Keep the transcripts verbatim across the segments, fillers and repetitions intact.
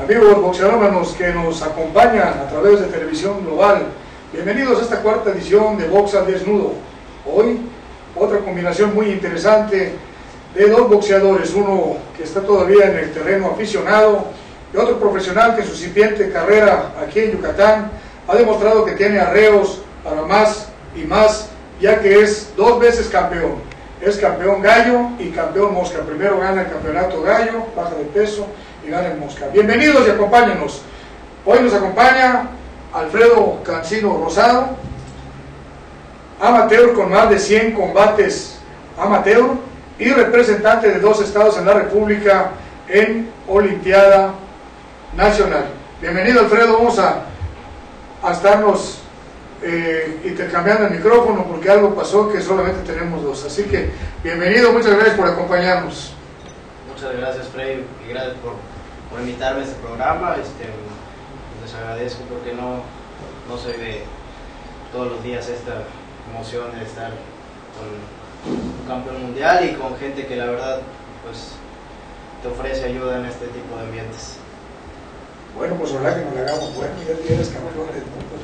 Amigos boxeadores que nos acompañan a través de Televisión Global, bienvenidos a esta cuarta edición de Box al Desnudo. Hoy, otra combinación muy interesante de dos boxeadores, uno que está todavía en el terreno aficionado y otro profesional que en su incipiente carrera aquí en Yucatán ha demostrado que tiene arreos para más y más, ya que es dos veces campeón. Es campeón gallo y campeón mosca. Primero gana el campeonato gallo, baja de peso y gana el mosca. Bienvenidos y acompáñenos. Hoy nos acompaña Alfredo Cancino Rosado, amateur con más de cien combates amateur y representante de dos estados en la República en Olimpiada Nacional. Bienvenido, Alfredo. Vamos a, a estarnos eh, intercambiando el micrófono porque algo pasó que solamente tenemos dos. Así que bienvenido, muchas gracias por acompañarnos. Muchas gracias, Freddy, y gracias por, por invitarme a este programa. Este, les agradezco porque no, no soy de todos los días esta emoción de estar con un campeón mundial y con gente que la verdad pues te ofrece ayuda en este tipo de ambientes. Bueno, pues ojalá que nos le hagamos bueno, ya tienes campeón del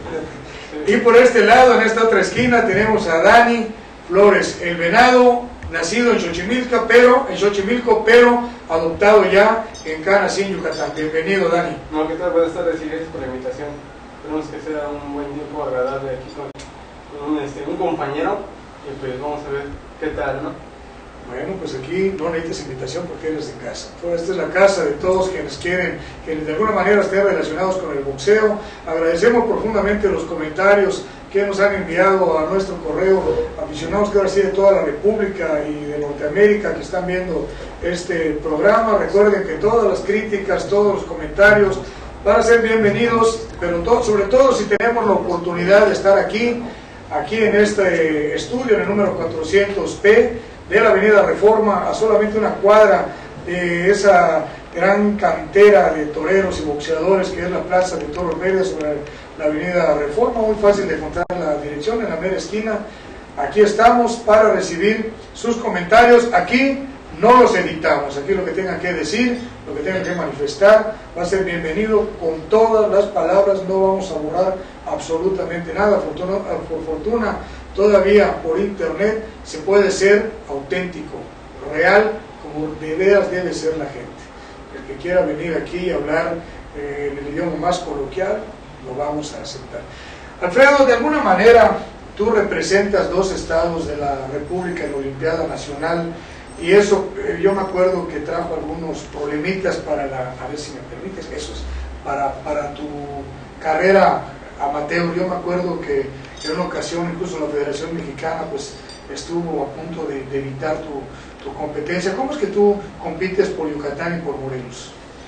mundo. Y por este lado, en esta otra esquina, tenemos a Dani Flores, el venado, nacido en Xochimilco, pero, en Xochimilco, pero adoptado ya en Canacín, en Yucatán. Bienvenido, Dani. No, ¿qué tal? Buenas tardes y gracias por la invitación. Esperemos que sea un buen tiempo agradable aquí con, con un, este, un compañero y pues vamos a ver qué tal, ¿no? Bueno, pues aquí no necesitas invitación porque eres de casa. Toda esta es la casa de todos quienes quieren, que de alguna manera estén relacionados con el boxeo. Agradecemos profundamente los comentarios que nos han enviado a nuestro correo, aficionados que ahora sí de toda la República y de Norteamérica que están viendo este programa. Recuerden que todas las críticas, todos los comentarios van a ser bienvenidos, pero todo, sobre todo si tenemos la oportunidad de estar aquí, aquí en este estudio, en el número cuatrocientos P, de la Avenida Reforma, a solamente una cuadra de esa gran cantera de toreros y boxeadores que es la Plaza de Toros Mérida sobre la Avenida Reforma. Muy fácil de encontrar la dirección, en la mera esquina. Aquí estamos para recibir sus comentarios. Aquí no los editamos, aquí lo que tengan que decir, lo que tengan que manifestar va a ser bienvenido con todas las palabras, no vamos a borrar absolutamente nada. Fortuna, por fortuna todavía por internet se puede ser auténtico, real, como de veras debe ser la gente. El que quiera venir aquí y hablar eh, en el idioma más coloquial, lo vamos a aceptar. Alfredo, de alguna manera tú representas dos estados de la República en la Olimpiada Nacional y eso eh, yo me acuerdo que trajo algunos problemitas para la, a ver si me permites, eso es, para, para tu carrera amateur. Yo me acuerdo que en una ocasión incluso la Federación Mexicana pues estuvo a punto de, de evitar tu, tu competencia. ¿Cómo es que tú compites por Yucatán y por Morelos?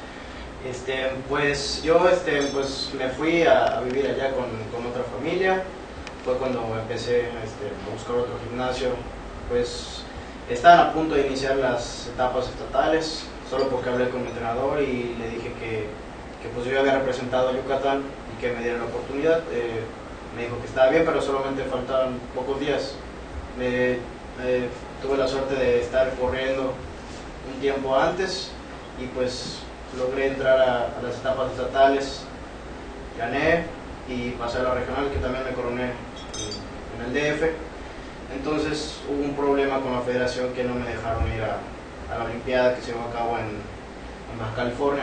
Este, pues yo este, pues, me fui a, a vivir allá con, con otra familia. Fue cuando empecé este, a buscar otro gimnasio. Pues estaban a punto de iniciar las etapas estatales, solo porque hablé con mi entrenador y le dije que, que pues yo había representado a Yucatán y que me diera la oportunidad. Eh, me dijo que estaba bien, pero solamente faltaban pocos días. Me, me, tuve la suerte de estar corriendo un tiempo antes y pues logré entrar a, a las etapas estatales, gané y pasé a la regional, que también me coroné en, en el D F. Entonces hubo un problema con la federación que no me dejaron ir a, a la Olimpiada que se llevó a cabo en, en Baja California.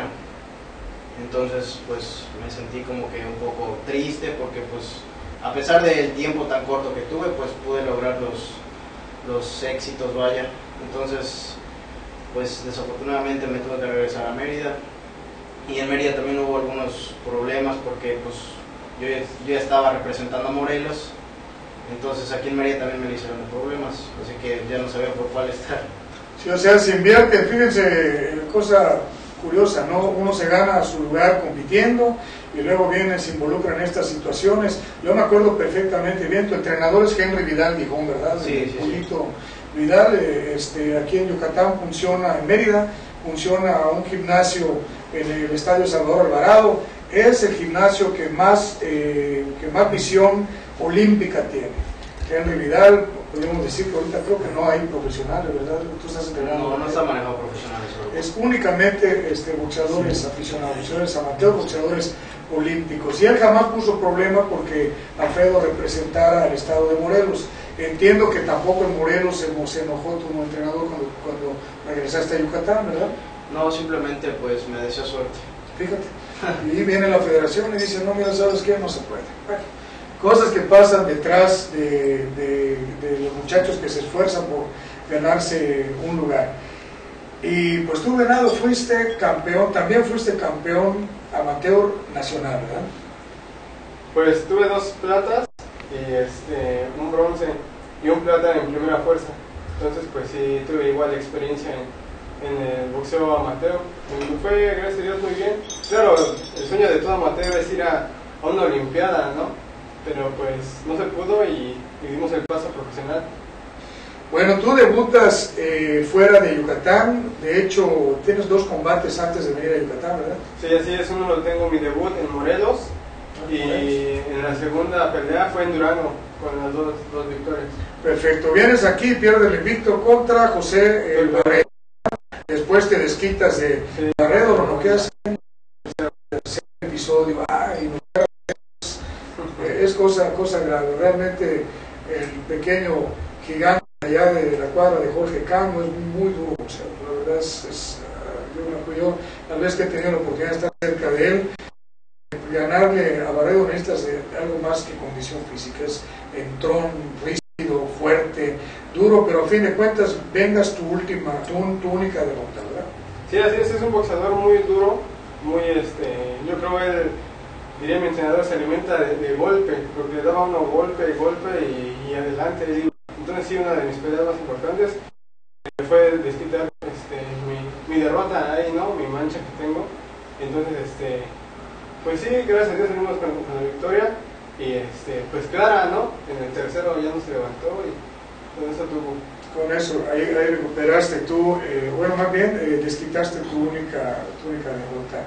Entonces pues me sentí como que un poco triste porque pues a pesar del tiempo tan corto que tuve, pues pude lograr los, los éxitos, vaya. Entonces, pues desafortunadamente me tuve que regresar a Mérida. Y en Mérida también hubo algunos problemas porque pues yo, yo ya estaba representando a Morelos. Entonces aquí en Mérida también me hicieron problemas, así que ya no sabía por cuál estar. Sí, o sea, se invierte, fíjense, cosa curiosa, ¿no? Uno se gana su lugar compitiendo y luego vienen, se involucran en estas situaciones. Yo me acuerdo perfectamente bien, tu entrenador es Henry Vidal Gijón, ¿verdad? Sí, sí, Polito sí. Vidal, este, aquí en Yucatán funciona, en Mérida, funciona un gimnasio en el Estadio Salvador Alvarado. Es el gimnasio que más, eh, que más visión olímpica tiene. Henry Vidal, podríamos decir que ahorita creo que no hay profesionales, ¿verdad? Tú estás entrenando. No, no está manejado profesionales. Solo. Es únicamente este, boxeadores sí. aficionados, boxeadores amateurs, boxeadores olímpicos. Y él jamás puso problema porque Alfredo representara al estado de Morelos. Entiendo que tampoco en Morelos se, se enojó tu entrenador cuando, cuando regresaste a Yucatán, ¿verdad? No, simplemente pues me desea suerte. Fíjate. Y viene la federación y dice, no, mira, ¿sabes qué? No se puede. Bueno, cosas que pasan detrás de, de, de los muchachos que se esfuerzan por ganarse un lugar. Y pues tú, Venado, fuiste campeón, también fuiste campeón amateur nacional, ¿verdad? Pues tuve dos platas y este, un bronce y un plata en primera fuerza. Entonces pues sí, tuve igual experiencia en, en el boxeo amateur. Me fue, gracias a Dios, muy bien. Claro, el sueño de todo amateur es ir a, a una olimpiada, ¿no? Pero pues no se pudo y, y dimos el paso profesional. Bueno, tú debutas eh, fuera de Yucatán, de hecho tienes dos combates antes de venir a Yucatán, ¿verdad? Sí, así es, uno lo tengo mi debut en Morelos y en la segunda pelea fue en Durango con las dos, dos victorias. Perfecto, vienes aquí, pierdes el invicto contra José eh, Barredo, después te desquitas de sí. Barredo, lo noqueas en el tercer episodio, ay, no, es, es cosa, cosa grave, realmente el pequeño gigante allá de la cuadra de Jorge Cano es muy duro, o sea, la verdad es, es yo, yo la vez que he tenido la oportunidad de estar cerca de él, ganarle a Barredo necesitas de algo más que condición física, es entrón, rígido, fuerte, duro, pero a fin de cuentas vengas tu última, tu, tu única derrota, ¿verdad? Sí, así es, es un boxeador muy duro, muy este, yo creo él, diría mi entrenador, se alimenta de, de golpe, porque le daba uno golpe y golpe y, y adelante, y entonces sí, una de mis peleas más importantes fue desquitar este, mi, mi derrota ahí, ¿no? Mi mancha que tengo. Entonces, este, pues sí, gracias a Dios salimos con, con la victoria y este, pues clara, ¿no? En el tercero ya no se levantó y con eso tuvo. Con eso, ahí, ahí recuperaste tú, eh, bueno, más bien eh, desquitaste tu única, tu única derrota.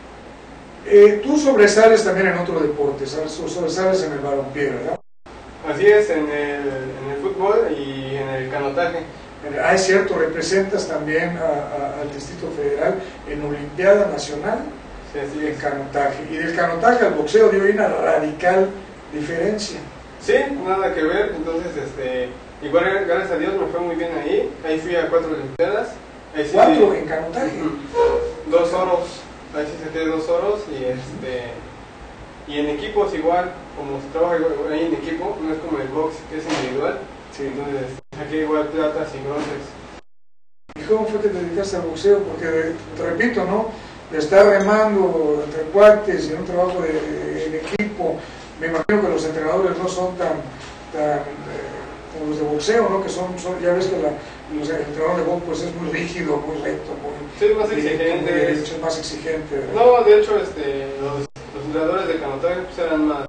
Eh, tú sobresales también en otro deporte, ¿sabes? Sobresales en el balompié, ¿verdad? Así es, en el, en el fútbol y en el canotaje. Ah, es cierto, representas también a, a, al Distrito Federal en Olimpiada Nacional, sí, así en es. canotaje. Y del canotaje al boxeo dio una radical diferencia. Sí, nada que ver, entonces este, igual gracias a Dios me fue muy bien ahí, ahí fui a cuatro Olimpiadas. Ahí sí, ¿Cuatro en canotaje? Dos oros, ahí sí saqué dos oros y este... Y en equipos igual, como se trabaja ahí en equipo, no es como el box que es individual, sí. Entonces saqué igual platas y bronces. ¿Y cómo fue que te dedicaste al boxeo? Porque, te repito, ¿no? De estar remando entre cuates y en un trabajo de, de, de equipo, me imagino que los entrenadores no son tan, tan eh, como los de boxeo, ¿no? Que son, son ya ves que la, los entrenadores de box pues es muy rígido, muy recto, muy... Sí, más exigente. Muy, es más exigente, ¿verdad? No, de hecho, este, los... Los entrenadores de canotaje pues eran más,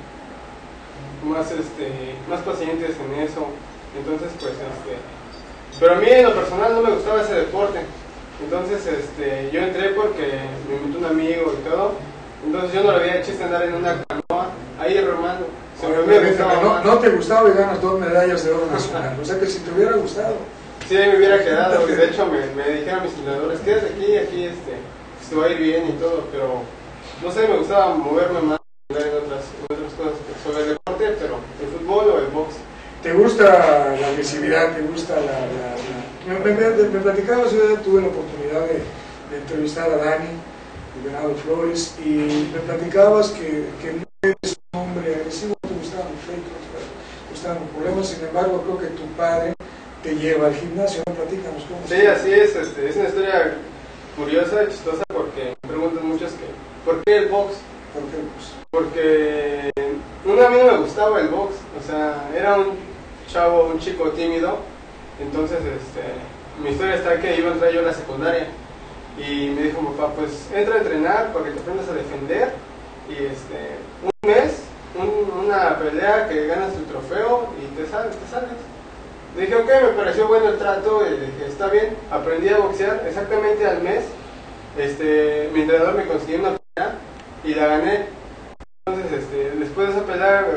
más, este, más pacientes en eso, entonces pues este, pero a mí en lo personal no me gustaba ese deporte, entonces este, yo entré porque me invitó un amigo y todo, entonces yo no le había chiste andar en una canoa ahí remando. Se me había gustado no, no te gustaba y ganas dos medallas de oro nacional, o sea que si te hubiera gustado. Sí, me hubiera quedado, de hecho me, me dijeron mis entrenadores, quédate aquí, aquí este, se va a ir bien y todo, pero no sé, me gustaba moverme más en otras, en otras cosas sobre el deporte, pero el fútbol o el box. ¿Te gusta la agresividad? ¿Te gusta la...? la, la... Me, me, me platicabas, yo tuve la oportunidad de, de entrevistar a Dani, de Venado Flores, y me platicabas que, que no eres un hombre agresivo, no te gustaban los fake, no te gustaban los problemas, sin embargo creo que tu padre te lleva al gimnasio, ¿no? Platícanos cómo. Sí, así es, este, es una historia curiosa, chistosa, porque me preguntan muchos que ¿por qué el box? ¿Por qué el box? Porque una, a mí no me gustaba el box, o sea, era un chavo, un chico tímido, entonces este, mi historia está que iba a entrar yo a la secundaria y me dijo mi papá, pues entra a entrenar para que te aprendas a defender y este, un mes, un, una pelea que ganas tu trofeo y te sales, te sales. Le dije, ok, me pareció bueno el trato y le dije, está bien, aprendí a boxear exactamente al mes. Este, mi entrenador me consiguió una pelea y la gané. Entonces, este, después de esa pelea gané, me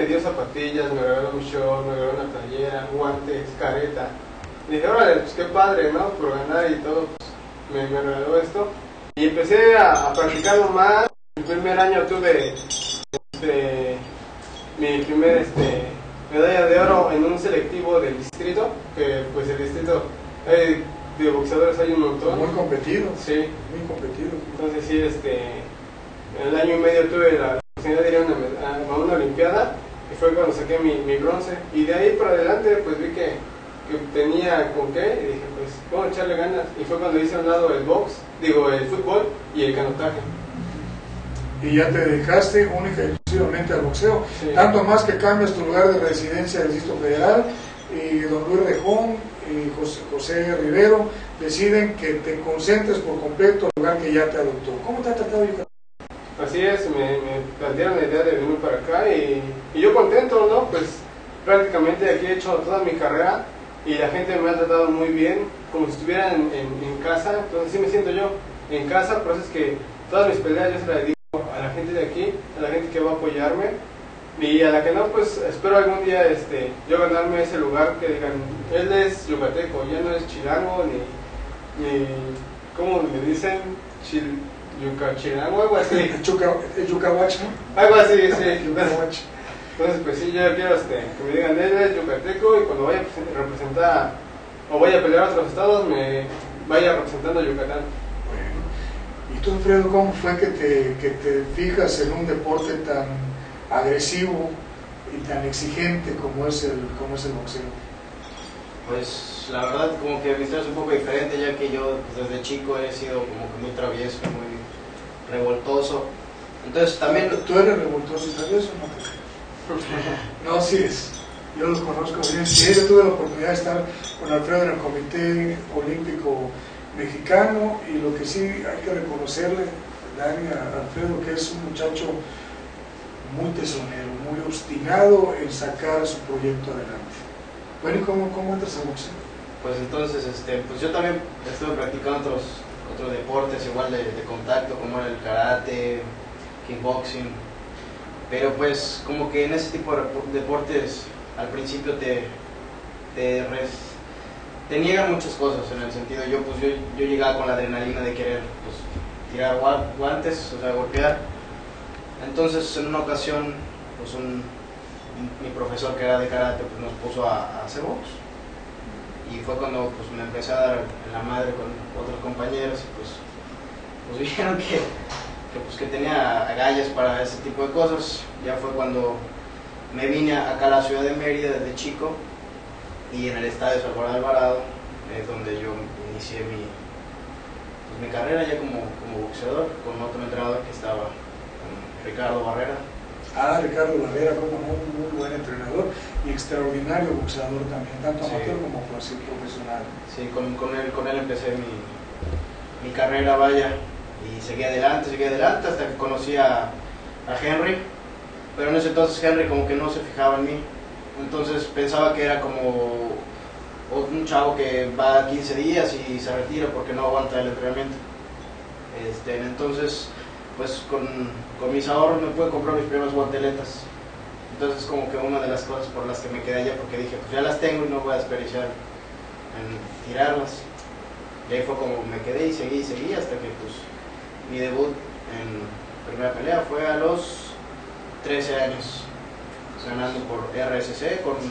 me dio zapatillas, me regaló un short, me regaló una playera, guantes, careta. Y dije, órale, pues qué padre, ¿no? Por ganar y todo, pues me, me regaló esto. Y empecé a, a practicarlo más. El primer año tuve este, mi primer este, medalla de oro en un selectivo del distrito, que pues el distrito hay, de boxeadores hay un montón. Muy competido. Sí. Muy competido. Entonces sí, este, en el año y medio tuve la oportunidad de ir a una, a una olimpiada y fue cuando saqué mi, mi bronce. Y de ahí para adelante pues vi que, que tenía con qué y dije pues vamos a echarle ganas. Y fue cuando hice a un lado el box, digo el fútbol y el canotaje. Y ya te dedicaste única y exclusivamente al boxeo, sí. Tanto más que cambias tu lugar de residencia del Distrito Federal y don Luis Rejón y José, José Rivero deciden que te concentres por completo en el lugar que ya te adoptó. ¿Cómo te ha tratado Yucatán? Así es, me, me plantearon la idea de venir para acá y, y yo contento, ¿no? Pues prácticamente aquí he hecho toda mi carrera y la gente me ha tratado muy bien, como si estuviera en, en, en casa, entonces sí me siento yo en casa, pero es que todas mis peleas yo se las dedico a la gente de aquí, a la gente que va a apoyarme y a la que no, pues espero algún día este, yo ganarme ese lugar que digan, él es yucateco, ya no es chilango ni, ni ¿cómo me dicen? Chil, yuca, chilango, algo así. Yucahuacha. Algo así, sí. Yucahuacha. Entonces, pues sí, yo quiero este, que me digan, él es yucateco y cuando vaya a representar o vaya a pelear a otros estados, me vaya representando a Yucatán. ¿Y tú, Alfredo, cómo fue que te, que te fijas en un deporte tan agresivo y tan exigente como es el, como es el boxeo? Pues la verdad como que mi historia es un poco diferente, ya que yo pues, desde chico he sido como que muy travieso, muy revoltoso. Entonces también... ¿Tú eres revoltoso y travieso o no? No, sí es. Yo los conozco bien. Sí, yo tuve la oportunidad de estar con Alfredo en el Comité Olímpico Mexicano y lo que sí hay que reconocerle, Dani, a Alfredo, que es un muchacho muy tesonero, muy obstinado en sacar su proyecto adelante. Bueno, ¿y cómo, cómo entras a boxeo? Pues entonces, este, pues yo también estuve practicando otros, otros deportes igual de, de contacto, como era el karate, kickboxing, pero pues como que en ese tipo de deportes al principio te, te res, te niegan muchas cosas, en el sentido, yo pues yo, yo llegaba con la adrenalina de querer pues, tirar guantes, o sea, golpear. Entonces en una ocasión, pues un, mi profesor que era de karate pues nos puso a, a hacer box. Y fue cuando pues me empecé a dar en la madre con otros compañeros y pues, pues vieron que, que, pues, que tenía agallas para ese tipo de cosas. Ya fue cuando me vine acá a la ciudad de Mérida desde chico y en el estadio Salvador Alvarado es donde yo inicié mi, pues, mi carrera ya como, como boxeador con otro entrenador que estaba, con Ricardo Barrera. Ah, Ricardo Barrera, como no, un muy buen entrenador y extraordinario boxeador también, tanto sí. amateur como profesional. Sí, con, con, él, con él empecé mi, mi carrera, vaya, y seguí adelante, seguí adelante hasta que conocí a, a Henry, pero en ese entonces Henry como que no se fijaba en mí, entonces pensaba que era como un chavo que va quince días y se retira porque no aguanta el entrenamiento. Este, entonces, pues con, con mis ahorros me pude comprar mis primeras guanteletas. Entonces como que una de las cosas por las que me quedé allá, porque dije, pues ya las tengo y no voy a desperdiciar en tirarlas. Y ahí fue como me quedé y seguí y seguí hasta que pues mi debut en primera pelea fue a los trece años, ganando por R S C con,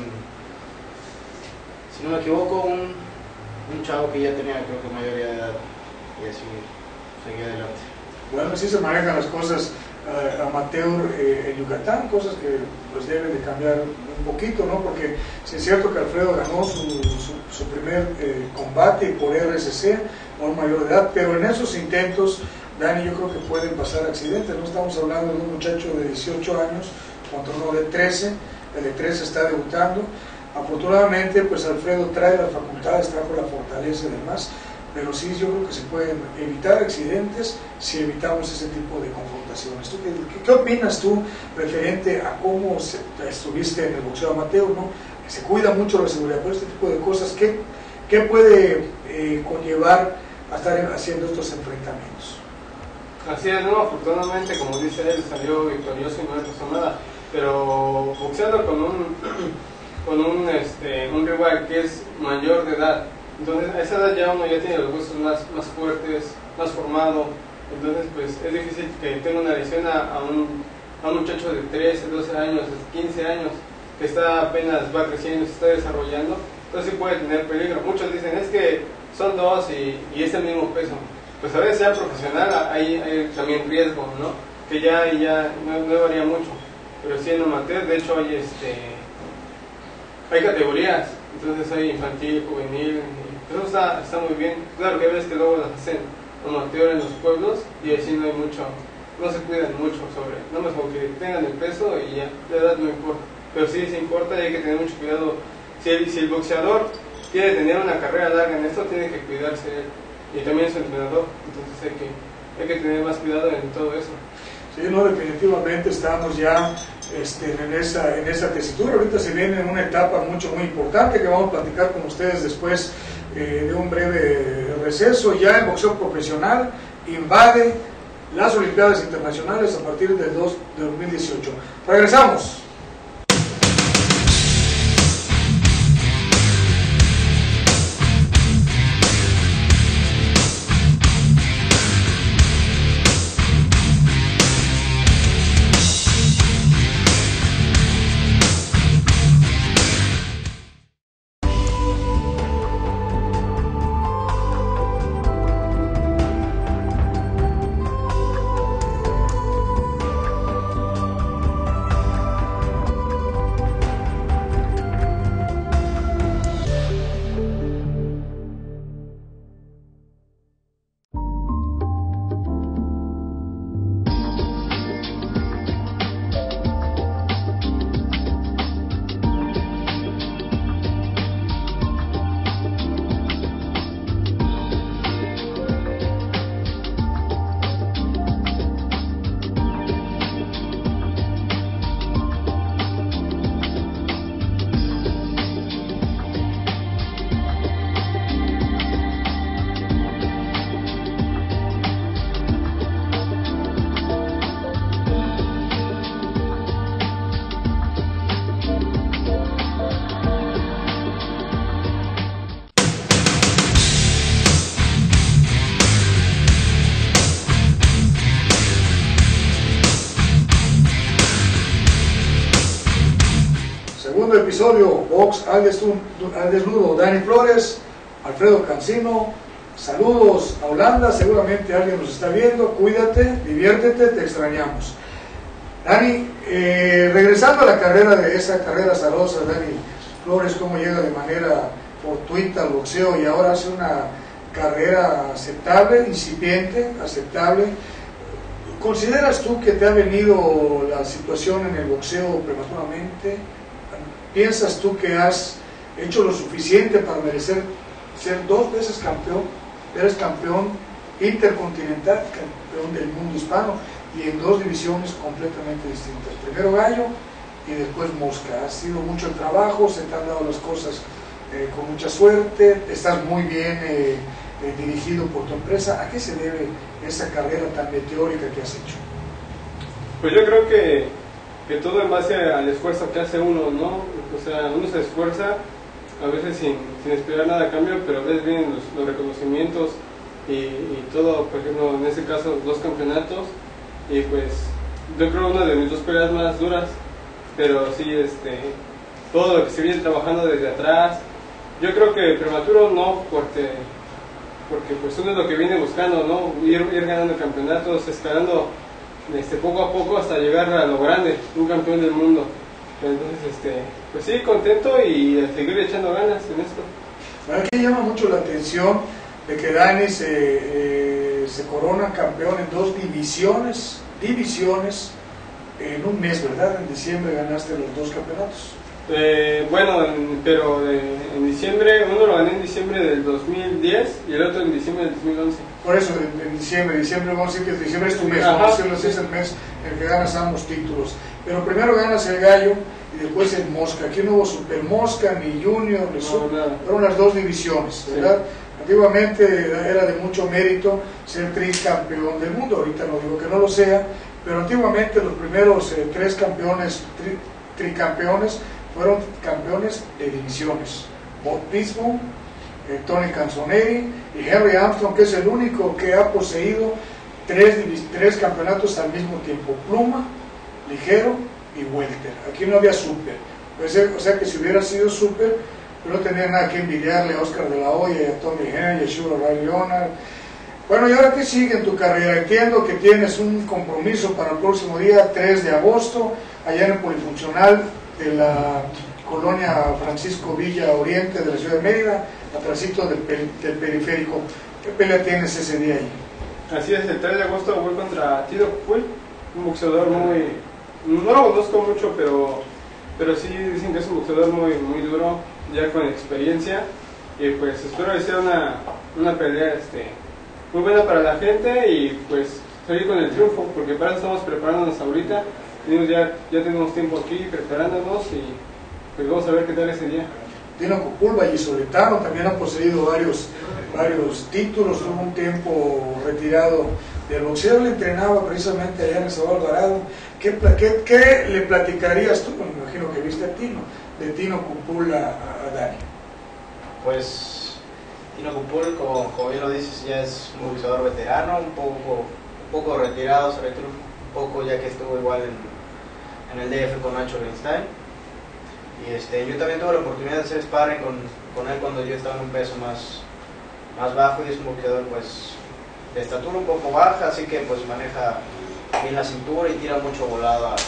si no me equivoco, un, un chavo que ya tenía creo que mayoría de edad, y así seguí adelante. Bueno, así se manejan las cosas uh, amateur eh, en Yucatán, cosas que pues deben de cambiar un poquito, ¿no? Porque sí es cierto que Alfredo ganó su, su, su primer eh, combate por R S C, por mayor de edad, pero en esos intentos, Dani, yo creo que pueden pasar accidentes, ¿no? Estamos hablando de un muchacho de dieciocho años contra uno de trece, el de trece está debutando. Afortunadamente, pues Alfredo trae las facultades, trajo la fortaleza y demás, pero sí yo creo que se pueden evitar accidentes si evitamos ese tipo de confrontaciones. ¿Tú qué, qué, qué opinas tú referente a cómo se, estuviste en el boxeo amateur, ¿no? Que se cuida mucho la seguridad, pero este tipo de cosas, ¿qué, qué puede eh, conllevar a estar haciendo estos enfrentamientos? Así es, no, afortunadamente, como dice él, salió victorioso y no le pasó nada. pero boxeando con un, con un, este, un rival que es mayor de edad. Entonces a esa edad ya uno ya tiene los huesos más, más fuertes, más formado, entonces pues es difícil que tenga una lesión a, a, un, a un muchacho de trece, doce años, quince años, que está apenas va creciendo, se está desarrollando, entonces sí puede tener peligro. Muchos dicen, es que son dos y, y es el mismo peso. Pues a veces sea profesional hay, hay también riesgo, ¿no? Que ya, ya no, no varía mucho, pero sí en amateur, de hecho hay, este, hay categorías, entonces hay infantil, juvenil, eso está, está muy bien. Claro que ves que luego las hacen amateur en los pueblos y así no hay mucho, no se cuidan mucho sobre, no más como que tengan el peso y ya, la edad no importa, pero sí se importa y hay que tener mucho cuidado. Si el, si el boxeador quiere tener una carrera larga en esto, tiene que cuidarse él y también su entrenador, entonces hay que, hay que tener más cuidado en todo eso. Sí, no, definitivamente estamos ya este, en, esa, en esa tesitura. Ahorita se viene una etapa mucho, muy importante que vamos a platicar con ustedes después eh, de un breve receso. Ya el boxeo profesional invade las Olimpiadas Internacionales a partir del dos de dos mil dieciocho. Regresamos. Episodio Box al desnudo. Dani Flores, Alfredo Cancino, saludos a Holanda, seguramente alguien nos está viendo, cuídate, diviértete, te extrañamos. Dani, eh, regresando a la carrera de esa carrera azarosa, Dani Flores, cómo llega de manera fortuita al boxeo y ahora hace una carrera aceptable, incipiente, aceptable. ¿Consideras tú que te ha venido la situación en el boxeo prematuramente? ¿Piensas tú que has hecho lo suficiente para merecer ser dos veces campeón? Eres campeón intercontinental, campeón del mundo hispano y en dos divisiones completamente distintas. Primero gallo y después mosca. Ha sido mucho el trabajo, se te han dado las cosas eh, con mucha suerte, estás muy bien eh, eh, dirigido por tu empresa. ¿A qué se debe esa carrera tan meteórica que has hecho? Pues yo creo que que todo en base al esfuerzo que hace uno, ¿no? O sea, uno se esfuerza a veces sin, sin esperar nada a cambio, pero a veces vienen los, los reconocimientos y, y todo, por ejemplo, en este caso, dos campeonatos, y pues yo creo una de mis dos peleas más duras, pero sí, este, todo lo que se viene trabajando desde atrás, yo creo que prematuro no, porque, porque pues uno es lo que viene buscando, ¿no? Ir, ir ganando campeonatos, escalando Este, poco a poco hasta llegar a lo grande, un campeón del mundo. Entonces, este, pues sí, contento y a seguir echando ganas en esto. Aquí llama mucho la atención de que Dani se, eh, se corona campeón en dos divisiones, divisiones en un mes, ¿verdad? En diciembre ganaste los dos campeonatos. Eh, bueno, en, pero de, en diciembre, uno lo gané en diciembre del dos mil diez y el otro en diciembre del dos mil once. Por eso, en, en diciembre, diciembre, vamos a decir que diciembre es tu mes, vamos a decirlo así, es el mes en el que ganas ambos títulos. Pero primero ganas el gallo y después el mosca. Aquí no hubo super mosca, ni junior, ni super, no, fueron las dos divisiones, ¿verdad? Sí. Antiguamente era de mucho mérito ser tricampeón del mundo, ahorita no digo que no lo sea, pero antiguamente los primeros eh, tres campeones, tri, tricampeones, fueron campeones de divisiones. Bob Pismo, eh, Tony Canzoneri y Henry Armstrong, que es el único que ha poseído tres, tres campeonatos al mismo tiempo: pluma, ligero y welter. Aquí no había super, pues, o sea que si hubiera sido super, no tenía nada que envidiarle a Oscar de la Hoya, y a Tommy Henry, a Sugar Ray Leonard. Bueno, ¿y ahora qué sigue en tu carrera? Entiendo que tienes un compromiso para el próximo día tres de agosto, allá en el Polifuncional de la colonia Francisco Villa Oriente de la ciudad de Mérida, atrásito del, del periférico. ¿Qué pelea tienes ese día ahí? Así es, el tres de agosto voy contra Tito Cupul, un boxeador muy... no lo conozco mucho, pero, pero sí dicen que es un boxeador muy, muy duro, ya con experiencia, y pues espero que sea una, una pelea este, muy buena para la gente y pues salir con el triunfo, porque para eso estamos preparándonos ahorita. Tenemos ya, ya tenemos tiempo aquí preparándonos y pues vamos a ver qué tal ese día. Tino Cupul, vallisoletano, también ha poseído varios, varios títulos, tuvo un tiempo retirado del boxeo, le entrenaba precisamente allá en el Sabor Alvarado. ¿Qué, qué, ¿Qué le platicarías tú? Bueno, me imagino que viste a Tino, de Tino Cupul a, a Dani. Pues Tino Cupul, como, como bien lo dices, ya es un boxeador veterano, un poco, un poco retirado, se retiró un poco ya que estuvo igual en, en el D F con Nacho Reinstein. Y este, yo también tuve la oportunidad de hacer sparring con, con él cuando yo estaba en un peso más, más bajo, y es un boxeador pues de estatura un poco baja, así que pues maneja bien la cintura y tira mucho volado a, a,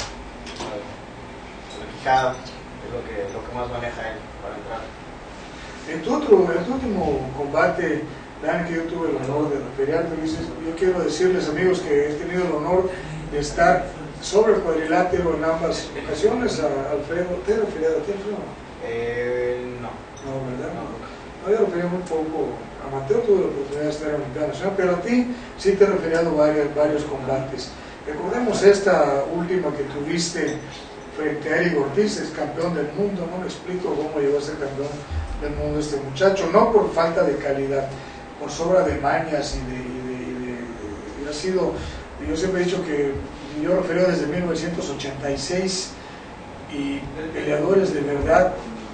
a la quijada, es lo que, lo que más maneja él para entrar. En tu, otro, en tu último combate, Dan, que yo tuve el honor de referirte, yo quiero decirles, amigos, que he tenido el honor de estar sobre el cuadrilátero en ambas ocasiones. A Alfredo, ¿te he referido a ti, Alfredo? Eh, no. No, ¿verdad? No, no yo refería muy poco a Mateo, tuve la oportunidad de estar en la Olimpiada Nacional, pero a ti sí te he referido varios, varios combates. Recordemos esta última que tuviste frente a Eric Ortiz, es campeón del mundo. No me explico cómo llegó a ser campeón del mundo este muchacho, no por falta de calidad, por sobra de mañas y de, y de, y de, y ha sido, yo siempre he dicho que yo refiero desde mil novecientos ochenta y seis, y peleadores de verdad,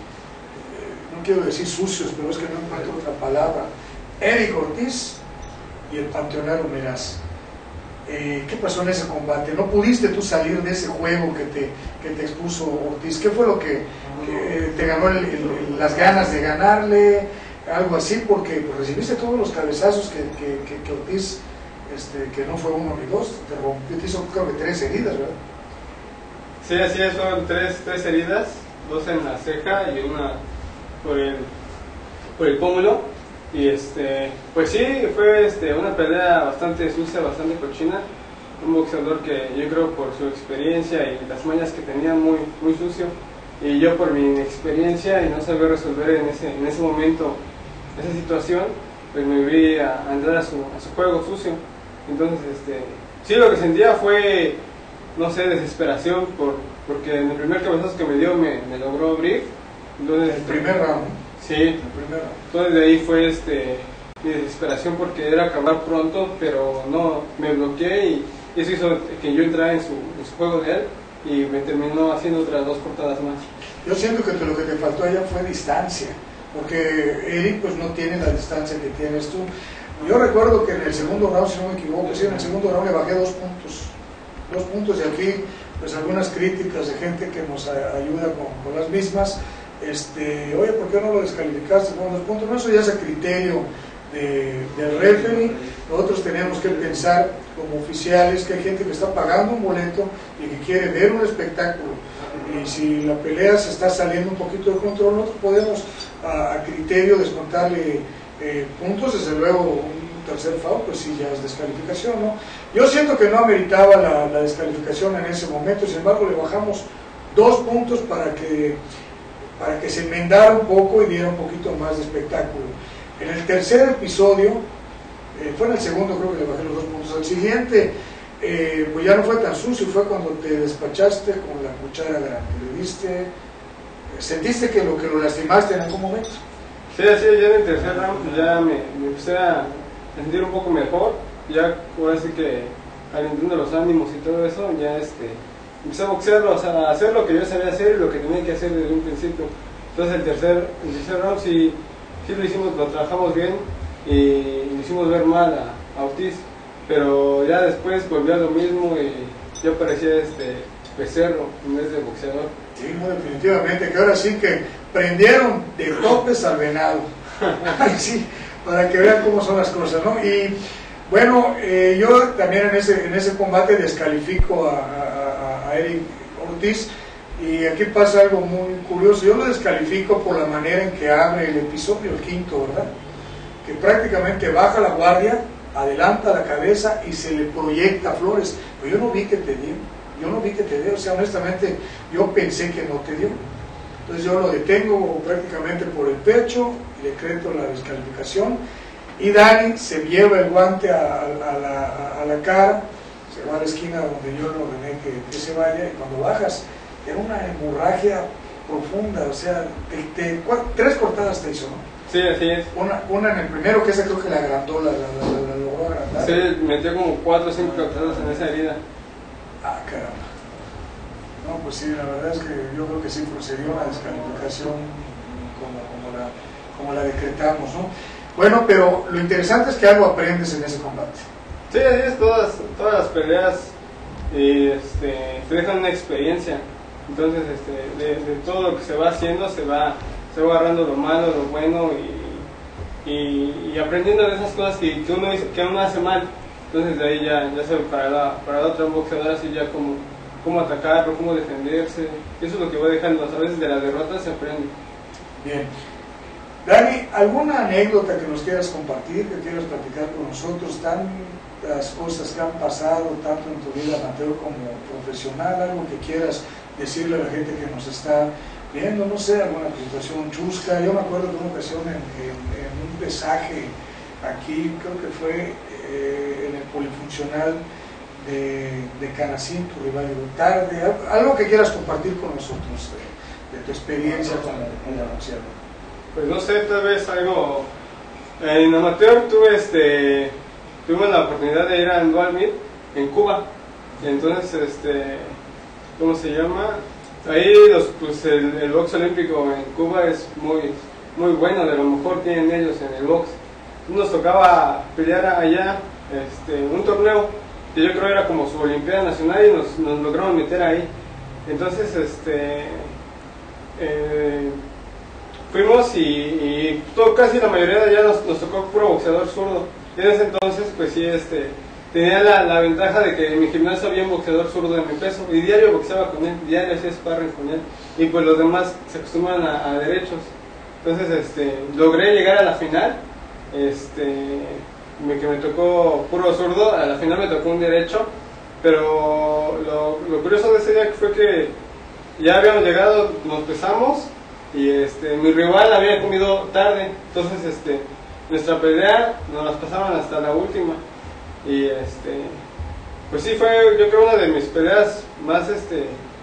eh, no quiero decir sucios, pero es que no encuentro otra palabra: Eric Ortiz y el Panteonero Meraz. Eh, ¿Qué pasó en ese combate? ¿No pudiste tú salir de ese juego que te, que te expuso Ortiz? ¿Qué fue lo que eh, te ganó el, el, el, las ganas de ganarle? Algo así, porque pues, recibiste todos los cabezazos que, que, que, que Ortiz, este, que no fue uno ni dos, te rompió, te hizo creo que tres heridas, ¿verdad? Sí, así es, fueron tres, tres heridas, dos en la ceja y una por el, por el pómulo. Y este, pues sí, fue este, una pelea bastante sucia, bastante cochina. Un boxeador que yo creo por su experiencia y las mañas que tenía muy, muy sucio. Y yo por mi inexperiencia y no saber resolver en ese, en ese momento esa situación, pues me vi a, a entrar a su, a su juego sucio. Entonces, este, sí, lo que sentía fue, no sé, desesperación, por, porque en el primer cabezazo que me dio me, me logró abrir. Entonces, el primer round. Sí, el primero. Entonces de ahí fue este, mi desesperación porque era acabar pronto, pero no, me bloqueé y eso hizo que yo entrara en su, en su juego de él y me terminó haciendo otras dos cortadas más. Yo siento que lo que te faltó allá fue distancia, porque Eric pues no tiene la distancia que tienes tú. Yo recuerdo que en el segundo round, si no me equivoco, sí, en el segundo round le bajé dos puntos, dos puntos y aquí pues algunas críticas de gente que nos ayuda con, con las mismas. Este, oye, ¿por qué no lo descalificaste con dos puntos? No, eso ya es a criterio de, del referee. Nosotros tenemos que pensar como oficiales que hay gente que está pagando un boleto y que quiere ver un espectáculo, y si la pelea se está saliendo un poquito de control, nosotros podemos a, a criterio descontarle eh, puntos. Desde luego un tercer foul pues sí ya es descalificación, ¿no? Yo siento que no ameritaba la, la descalificación en ese momento, sin embargo le bajamos dos puntos para que para que se enmendara un poco y diera un poquito más de espectáculo. En el tercer episodio, eh, fue en el segundo creo que le bajé los dos puntos, al siguiente eh, pues ya no fue tan sucio, fue cuando te despachaste con la cuchara grande, le diste, ¿sentiste que lo que lo lastimaste en algún momento? Sí, así ya en el tercer round ya me, me empecé a sentir un poco mejor, ya ahora sí que calentando los ánimos y todo eso, ya este, empecé a boxearlo, o sea, a hacer lo que yo sabía hacer y lo que tenía que hacer desde un principio. Entonces el tercer, el tercer round sí, sí lo hicimos, lo trabajamos bien y lo hicimos ver mal a, a Ortiz, pero ya después volvió a lo mismo y ya parecía este becerro en vez de boxeador. Sí, no, definitivamente, que ahora sí que prendieron de topes al venado. Sí, para que vean cómo son las cosas, ¿no? Y bueno, eh, yo también en ese, en ese combate descalifico a, a, a Eric Ortiz, y aquí pasa algo muy curioso. Yo lo descalifico por la manera en que abre el episodio, el quinto, ¿verdad? Que prácticamente baja la guardia, adelanta la cabeza y se le proyecta flores. Pero yo no vi que te dio, yo no vi que te dio, o sea, honestamente yo pensé que no te dio. Entonces yo lo detengo prácticamente por el pecho, decreto la descalificación, y Dani se lleva el guante a, a, la, a la cara, se va a la esquina donde yo le ordené que, que se vaya, y cuando bajas, era una hemorragia profunda, o sea, te, te, tres cortadas te hizo, ¿no? Sí, así es. Una, una en el primero, que esa creo que la agrandó, la, la, la, la logró agrandar. Sí, metió como cuatro o cinco cortadas en esa herida. Ah, caramba. No, pues sí, la verdad es que yo creo que sí procedió una descalificación como, como, la, como la decretamos, ¿no? Bueno, pero lo interesante es que algo aprendes en ese combate. Sí, así es, todas, todas las peleas y, este, te dejan una experiencia. Entonces, este, de, de todo lo que se va haciendo, se va, se va agarrando lo malo, lo bueno y, y, y aprendiendo de esas cosas que, que, uno, que uno hace mal. Entonces, de ahí ya, ya sabe para la, para la otra boxeadora, así ya como cómo atacarlo, cómo defenderse. Eso es lo que va dejando. A veces de las derrotas se aprende. Bien. Dani, ¿alguna anécdota que nos quieras compartir, que quieras platicar con nosotros? Tantas cosas que han pasado, tanto en tu vida amateur como profesional, algo que quieras decirle a la gente que nos está viendo, no sé, alguna presentación chusca. Yo me acuerdo de una ocasión en, en, en un pesaje aquí, creo que fue eh, en el polifuncional de, de Canacín, tu rival de tarde, algo que quieras compartir con nosotros de, de tu experiencia con la, con la boxeadora. Pues no sé, tal vez algo en amateur tuve este tuvimos la oportunidad de ir a Dual Meet en Cuba, y entonces este ¿cómo se llama? Ahí los, pues el, el box olímpico en Cuba es muy muy bueno, de lo mejor tienen ellos en el box. Nos tocaba pelear allá este un torneo que yo creo era como su Olimpiada Nacional, y nos, nos lograron meter ahí. Entonces este eh, fuimos y, y todo, casi la mayoría de allá nos, nos tocó puro boxeador zurdo. Y en ese entonces, pues sí, este, tenía la, la ventaja de que en mi gimnasio había un boxeador zurdo de mi peso, y diario boxeaba con él, diario hacía sparring con él, y pues los demás se acostumbran a, a derechos. Entonces, este, logré llegar a la final, este, me, que me tocó puro zurdo, a la final me tocó un derecho, pero lo, lo curioso de ese día fue que ya habíamos llegado, nos pesamos, y este, mi rival había comido tarde, entonces este, nuestra pelea nos las pasaban hasta la última, y este, pues sí, fue yo creo una de mis peleas más este,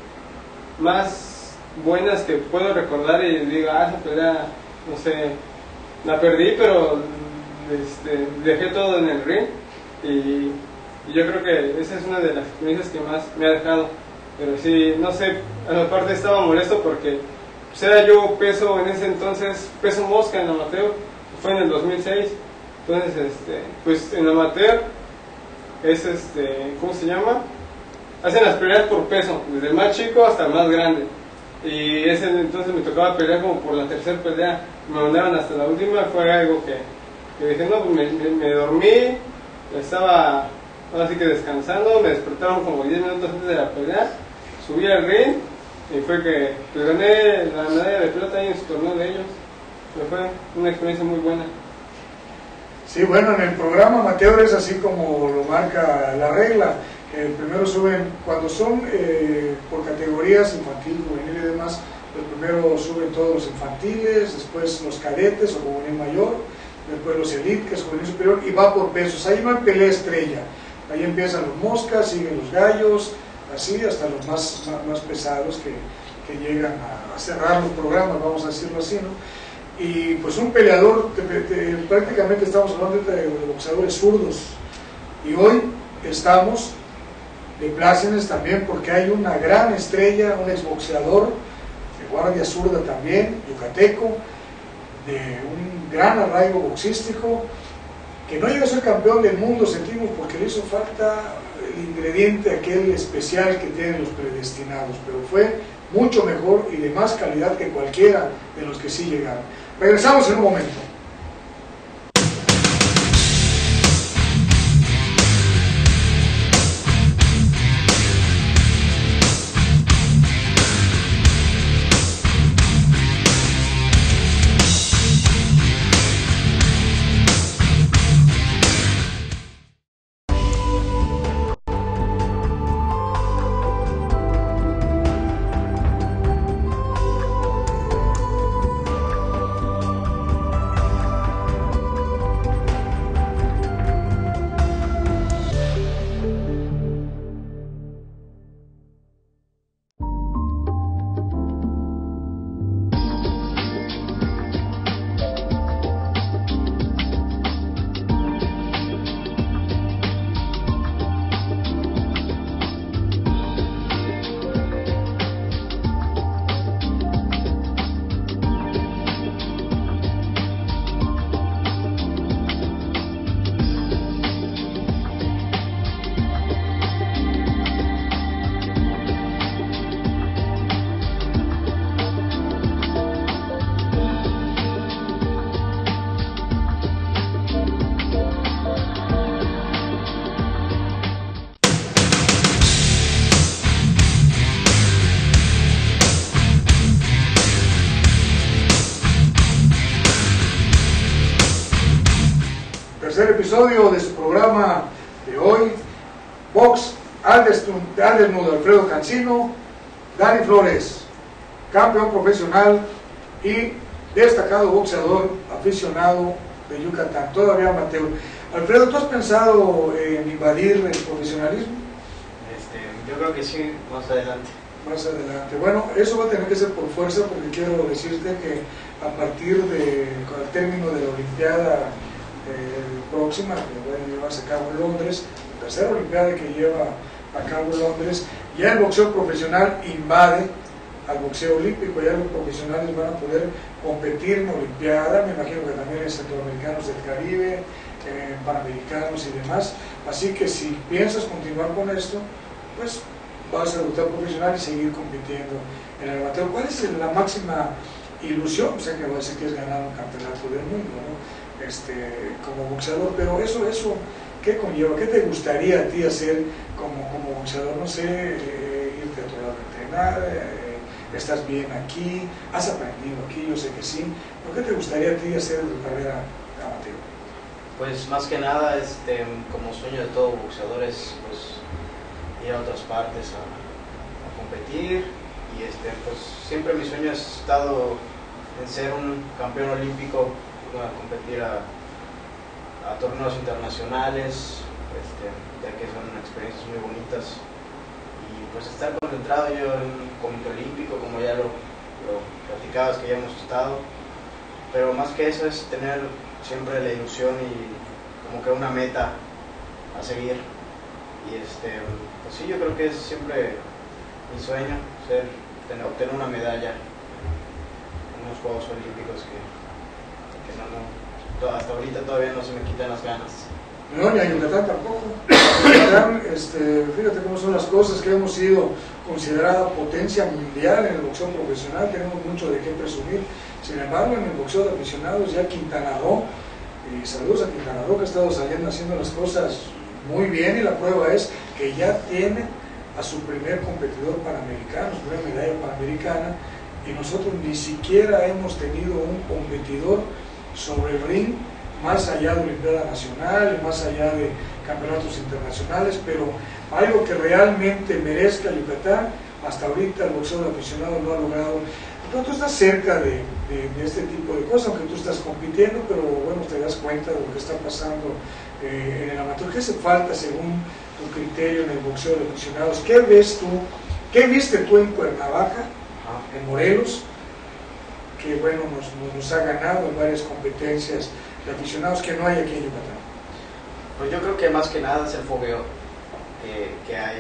más buenas que puedo recordar, y digo, ah, esa pelea, no sé, la perdí, pero este, dejé todo en el ring, y, y yo creo que esa es una de las experiencias que más me ha dejado. Pero sí, no sé, a la parte estaba molesto porque pues era yo peso en ese entonces, peso mosca en amateur, fue en el dos mil seis, entonces este, pues en amateur es este, ¿cómo se llama? Hacen las peleas por peso, desde el más chico hasta el más grande, y ese entonces me tocaba pelear como por la tercera pelea, me mandaron hasta la última, fue algo que, que dije, no, me, me, me dormí, estaba ahora sí que descansando, me despertaron como diez minutos antes de la pelea, subí al ring, y fue que pues, gané la medalla de plata ahí en su torneo de ellos. Pero fue una experiencia muy buena. Sí, bueno, en el programa amateur es así como lo marca la regla. Eh, primero suben, cuando son eh, por categorías infantil, juvenil y demás, pues primero suben todos los infantiles, después los cadetes o juvenil mayor, después los elite, que es juvenil superior, y va por pesos. Ahí no hay pelea estrella. Ahí empiezan los moscas, siguen los gallos, así hasta los más, más, más pesados que, que llegan a, a cerrar los programas, vamos a decirlo así, ¿no? Y pues un peleador, te, te, prácticamente estamos hablando de, de boxeadores zurdos, y hoy estamos de plácemes también porque hay una gran estrella, un exboxeador de guardia zurda también, yucateco, de un gran arraigo boxístico, que no llegó a ser campeón del mundo, sentimos, porque le hizo falta el ingrediente aquel especial que tienen los predestinados, pero fue mucho mejor y de más calidad que cualquiera de los que sí llegaron. Regresamos en un momento. Tercer episodio de su programa de hoy, Box al desnudo, Alfredo Cancino, Dani Flores, campeón profesional y destacado boxeador aficionado de Yucatán, todavía amateur. Alfredo, ¿tú has pensado en invadir el profesionalismo? Este, yo creo que sí, más adelante. Más adelante. Bueno, eso va a tener que ser por fuerza, porque quiero decirte que a partir de, con el término de la Olimpiada eh, próxima, que va a llevarse a cabo en Londres, la tercera Olimpiada que lleva a cabo en Londres, ya el boxeo profesional invade al boxeo olímpico, ya los profesionales van a poder competir en Olimpiada, me imagino que también en centroamericanos del Caribe, eh, panamericanos y demás, así que si piensas continuar con esto, pues vas a luchar profesional y seguir compitiendo en el amateur. ¿Cuál es la máxima ilusión? O sea, que va a ser que es ganar un campeonato del mundo, ¿no? Este, como boxeador, pero eso, eso, ¿qué conlleva? ¿Qué te gustaría a ti hacer como, como boxeador? No sé, eh, irte a otro lado a entrenar, eh, estás bien aquí, has aprendido aquí, yo sé que sí, ¿pero qué te gustaría a ti hacer en tu carrera amateur? Pues más que nada, este, como sueño de todo boxeador es pues, ir a otras partes a, a competir y este, pues siempre mi sueño ha estado en ser un campeón olímpico, a competir a, a torneos internacionales, este, ya que son experiencias muy bonitas y pues estar concentrado yo en el Comité Olímpico, como ya lo, lo platicabas que ya hemos estado, pero más que eso es tener siempre la ilusión y como que una meta a seguir y este, pues sí, yo creo que es siempre mi sueño ser, tener, obtener una medalla en unos Juegos Olímpicos que que no, no, hasta ahorita todavía no se me quitan las ganas. No, ni a Yucatán tampoco. Yucatán, este, fíjate cómo son las cosas, que hemos sido considerada potencia mundial en el boxeo profesional, tenemos mucho de qué presumir. Sin embargo, en el boxeo de aficionados ya Quintana Roo, y saludos a Quintana Roo, que ha estado saliendo haciendo las cosas muy bien, y la prueba es que ya tiene a su primer competidor panamericano, su primera medalla panamericana, y nosotros ni siquiera hemos tenido un competidor sobre el ring, más allá de Olimpiada Nacional, más allá de campeonatos internacionales, pero algo que realmente merezca Yucatán, hasta ahorita el boxeo de aficionados no ha logrado. Entonces tú estás cerca de, de, de este tipo de cosas, aunque tú estás compitiendo, pero bueno, te das cuenta de lo que está pasando eh, en el amateur. ¿Qué hace falta según tu criterio en el boxeo de aficionados? ¿Qué ves tú? ¿Qué viste tú en Cuernavaca, en Morelos, que bueno, nos, nos ha ganado en varias competencias de aficionados que no hay aquí en Yucatán? Pues yo creo que más que nada es el fogueo, que, que hay.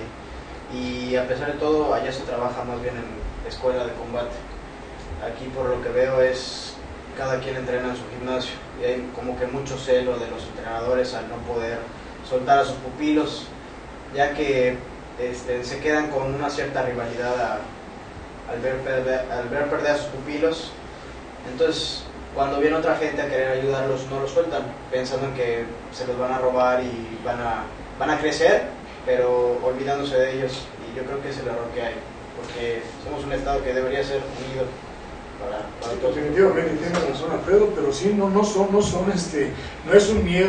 Y a pesar de todo, allá se trabaja más bien en escuela de combate. Aquí, por lo que veo, es cada quien entrena en su gimnasio y hay como que mucho celo de los entrenadores al no poder soltar a sus pupilos, ya que este, se quedan con una cierta rivalidad a, al, ver perder, al ver perder a sus pupilos. Entonces, cuando viene otra gente a querer ayudarlos, no los sueltan, pensando en que se los van a robar y van a, van a crecer, pero olvidándose de ellos. Y yo creo que es el error que hay, porque somos un estado que debería ser unido para, para sí, todos. definitivamente tienes razón, Alfredo, pero sí, no, no son, no son este, no es un miedo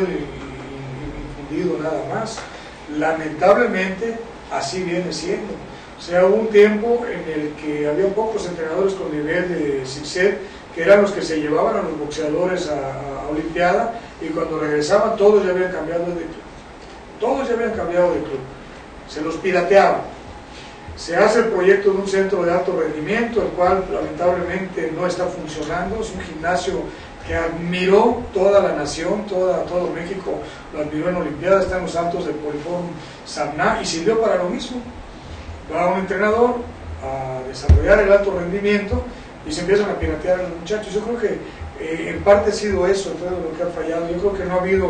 infundido nada más. Lamentablemente, así viene siendo. O sea, hubo un tiempo en el que había pocos entrenadores con nivel de CICSET, que eran los que se llevaban a los boxeadores a, a Olimpiada, y cuando regresaban todos ya habían cambiado de club. Todos ya habían cambiado de club. Se los pirateaban. Se hace el proyecto de un centro de alto rendimiento, el cual lamentablemente no está funcionando. Es un gimnasio que admiró toda la nación, toda, todo México lo admiró en Olimpiada, está en los altos del Poliforum Samná y sirvió para lo mismo. Va un entrenador a desarrollar el alto rendimiento y se empiezan a piratear a los muchachos. Yo creo que eh, en parte ha sido eso todo lo que ha fallado. Yo creo que no ha habido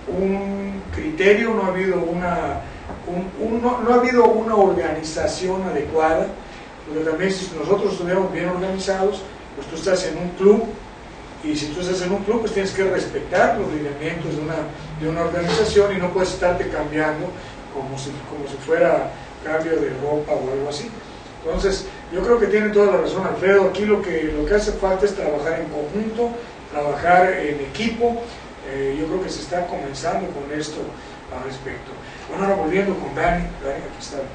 un criterio, no ha habido una, un, un, no, no ha habido una organización adecuada, porque también si nosotros estuviéramos bien organizados, pues tú estás en un club, y si tú estás en un club, pues tienes que respetar los lineamientos de una, de una organización y no puedes estarte cambiando como si, como si fuera cambio de ropa o algo así. Entonces, yo creo que tiene toda la razón Alfredo. Aquí lo que, lo que hace falta es trabajar en conjunto, trabajar en equipo. Eh, yo creo que se está comenzando con esto al respecto. Bueno, ahora volviendo con Dani, Dani, aquí está.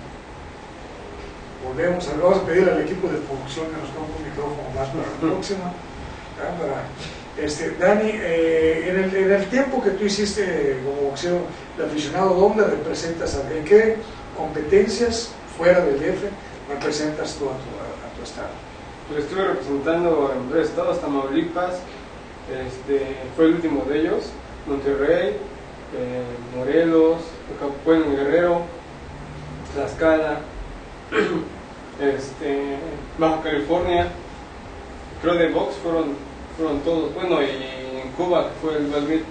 Volvemos, vamos a pedir al equipo de producción que nos ponga un micrófono más para la próxima. Para, este, Dani, eh, en, el, en el tiempo que tú hiciste como boxeo de aficionado, ¿dónde representas, a, en qué competencias fuera del D F representas tú a tu, a, a tu estado? Pues estuve representando en tres estados, Tamaulipas, este, fue el último de ellos, Monterrey, eh, Morelos, Acapulco, Guerrero, Tlaxcala, este, Baja California, creo de box fueron, fueron todos, bueno, y en Cuba que fue el Valvit,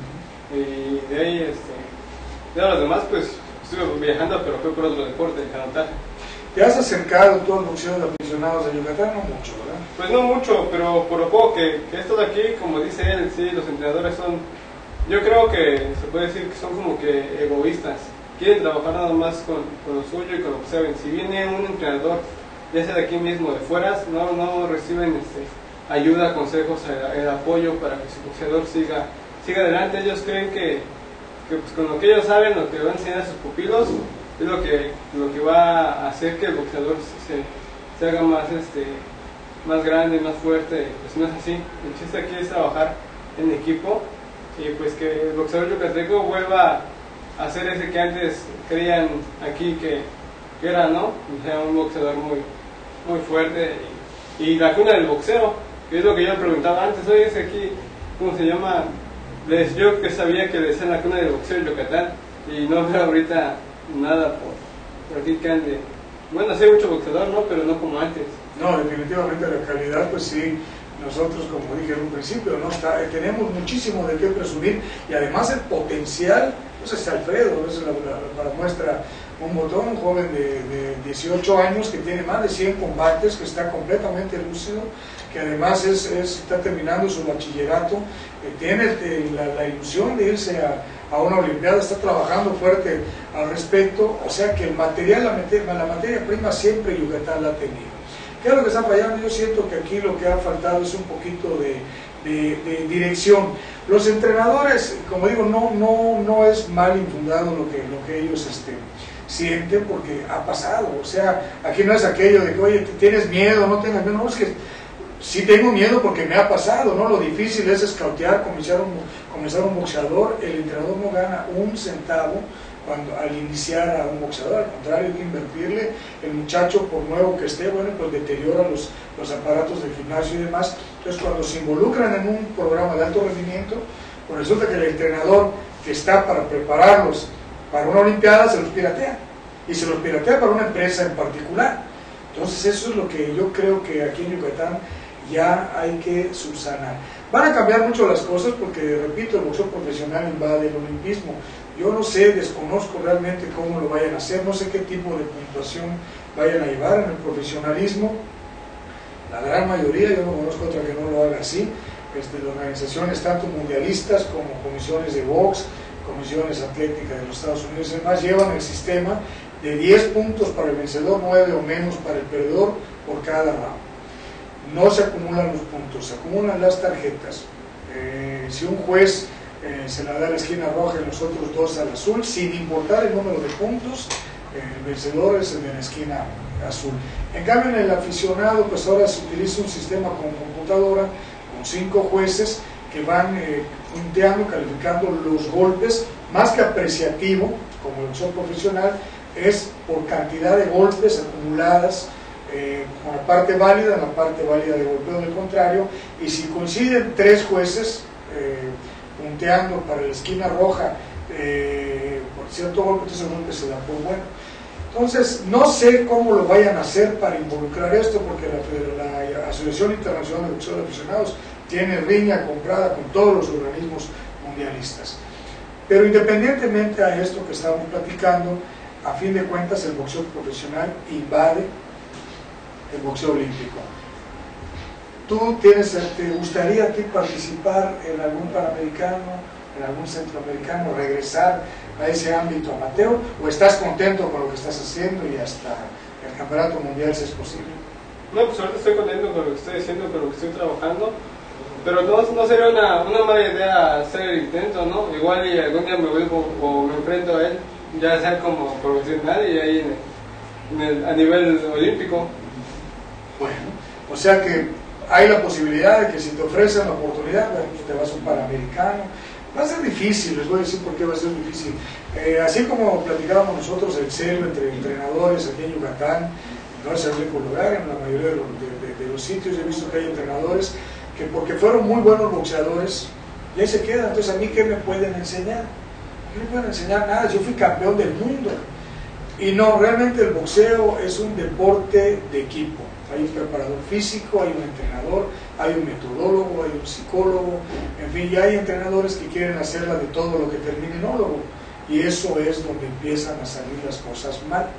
y de ahí, este, de los demás pues estuve viajando, pero fue por otro deporte, el canotaje. ¿Te has acercado tú al boxeo de aficionados de Yucatán? No mucho, ¿verdad? Pues no mucho, pero por lo poco que, que he estado aquí, como dice él, sí, los entrenadores son, yo creo que se puede decir que son como que egoístas, quieren trabajar nada más con, con lo suyo y con lo que saben. Si viene un entrenador, ya sea de aquí mismo, de fuera, no, no reciben este, ayuda, consejos, el, el apoyo para que su boxeador siga, siga adelante. Ellos creen que, que pues, con lo que ellos saben, lo que van a enseñar a sus pupilos, es lo que, lo que va a hacer que el boxeador se, se haga más, este, más grande, más fuerte. Pues no es así. El chiste aquí es trabajar en equipo y pues que el boxeador yucateco vuelva a hacer ese que antes creían aquí que, que era, ¿no? O sea, un boxeador muy, muy fuerte y, y la cuna del boxeo, que es lo que yo preguntaba antes. Oye, ese aquí, ¿cómo se llama? Les, yo que sabía que le decían la cuna del boxeo en Yucatán y no veo ahorita nada por, por aquí que ande. Bueno, sí hay mucho boxeador, ¿no? Pero no como antes. No, definitivamente la calidad, pues sí, nosotros, como dije en un principio, ¿no? Está, tenemos muchísimo de qué presumir y además el potencial, pues es Alfredo, es la, la, para muestra un botón, un joven de, de dieciocho años que tiene más de cien combates, que está completamente lúcido, que además es, es, está terminando su bachillerato, eh, tiene eh, la, la ilusión de irse a, a una olimpiada, está trabajando fuerte al respecto, o sea que el material, la materia, la materia prima siempre Yucatán la ha tenido. ¿Qué es lo que está fallando? Yo siento que aquí lo que ha faltado es un poquito de, de, de dirección. Los entrenadores, como digo, no, no, no es mal infundado lo que, lo que ellos este, sienten, porque ha pasado. O sea, aquí no es aquello de que, oye, tienes miedo, no tengas miedo. No, es que sí tengo miedo porque me ha pasado, ¿no? Lo difícil es escautear, comenzar un, comenzar un boxeador. El entrenador no gana un centavo cuando, al iniciar a un boxeador, al contrario, hay que invertirle. El muchacho, por nuevo que esté, bueno, pues deteriora los, los aparatos del gimnasio y demás. Entonces, cuando se involucran en un programa de alto rendimiento, pues resulta que el entrenador que está para prepararlos para una olimpiada se los piratea. y se los piratea para una empresa en particular. Entonces eso es lo que yo creo que aquí en Yucatán ya hay que subsanar. Van a cambiar mucho las cosas porque, repito, el boxeo profesional invade el olimpismo. Yo no sé, desconozco realmente cómo lo vayan a hacer, no sé qué tipo de puntuación vayan a llevar en el profesionalismo. La gran mayoría, yo no conozco otra que no lo haga así, este, de organizaciones tanto mundialistas como comisiones de box, comisiones atléticas de los Estados Unidos y demás, llevan el sistema de diez puntos para el vencedor, nueve o menos para el perdedor por cada round. No se acumulan los puntos, se acumulan las tarjetas. Eh, si un juez eh, se la da a la esquina roja y los otros dos al azul, sin importar el número de puntos, eh, el vencedor es el de la esquina azul. En cambio, en el aficionado, pues ahora se utiliza un sistema con computadora, con cinco jueces que van eh, punteando, calificando los golpes, más que apreciativo, como el boxeo profesional, es por cantidad de golpes acumuladas, eh, con la parte válida, en la parte válida de golpeo del contrario, y si coinciden tres jueces eh, punteando para la esquina roja eh, por cierto golpe, entonces el golpe se da por bueno. Entonces, no sé cómo lo vayan a hacer para involucrar esto, porque la, la Asociación Internacional de Boxeo de Aficionados tiene riña comprada con todos los organismos mundialistas. Pero independientemente a esto que estábamos platicando, a fin de cuentas el boxeo profesional invade el boxeo olímpico. ¿Tú tienes, te gustaría a ti participar en algún panamericano, en algún centroamericano, regresar a ese ámbito amateur, o estás contento con lo que estás haciendo y hasta el campeonato mundial si es posible? No, pues ahorita estoy contento con lo que estoy haciendo, con lo que estoy trabajando, pero no, no sería una, una mala idea hacer el intento, ¿no? Igual y algún día me vuelvo o me enfrento a él, ya sea como profesional y ahí en el, en el, a nivel olímpico. Bueno, o sea que hay la posibilidad de que si te ofrecen la oportunidad, bueno, te vas a un panamericano. Va a ser difícil, les voy a decir por qué va a ser difícil. Eh, así como platicábamos nosotros el celo entre entrenadores aquí en Yucatán, no es el único lugar, en la mayoría de los, de, de, de los sitios he visto que hay entrenadores que porque fueron muy buenos boxeadores, y ahí se quedan. Entonces, ¿a mí qué me pueden enseñar? No me pueden enseñar nada, yo fui campeón del mundo. Y no, realmente el boxeo es un deporte de equipo. Hay un preparador físico, hay un entrenador, hay un metodólogo, hay un psicólogo, en fin, ya hay entrenadores que quieren hacerla de todo lo que terminólogo, y eso es donde empiezan a salir las cosas mal.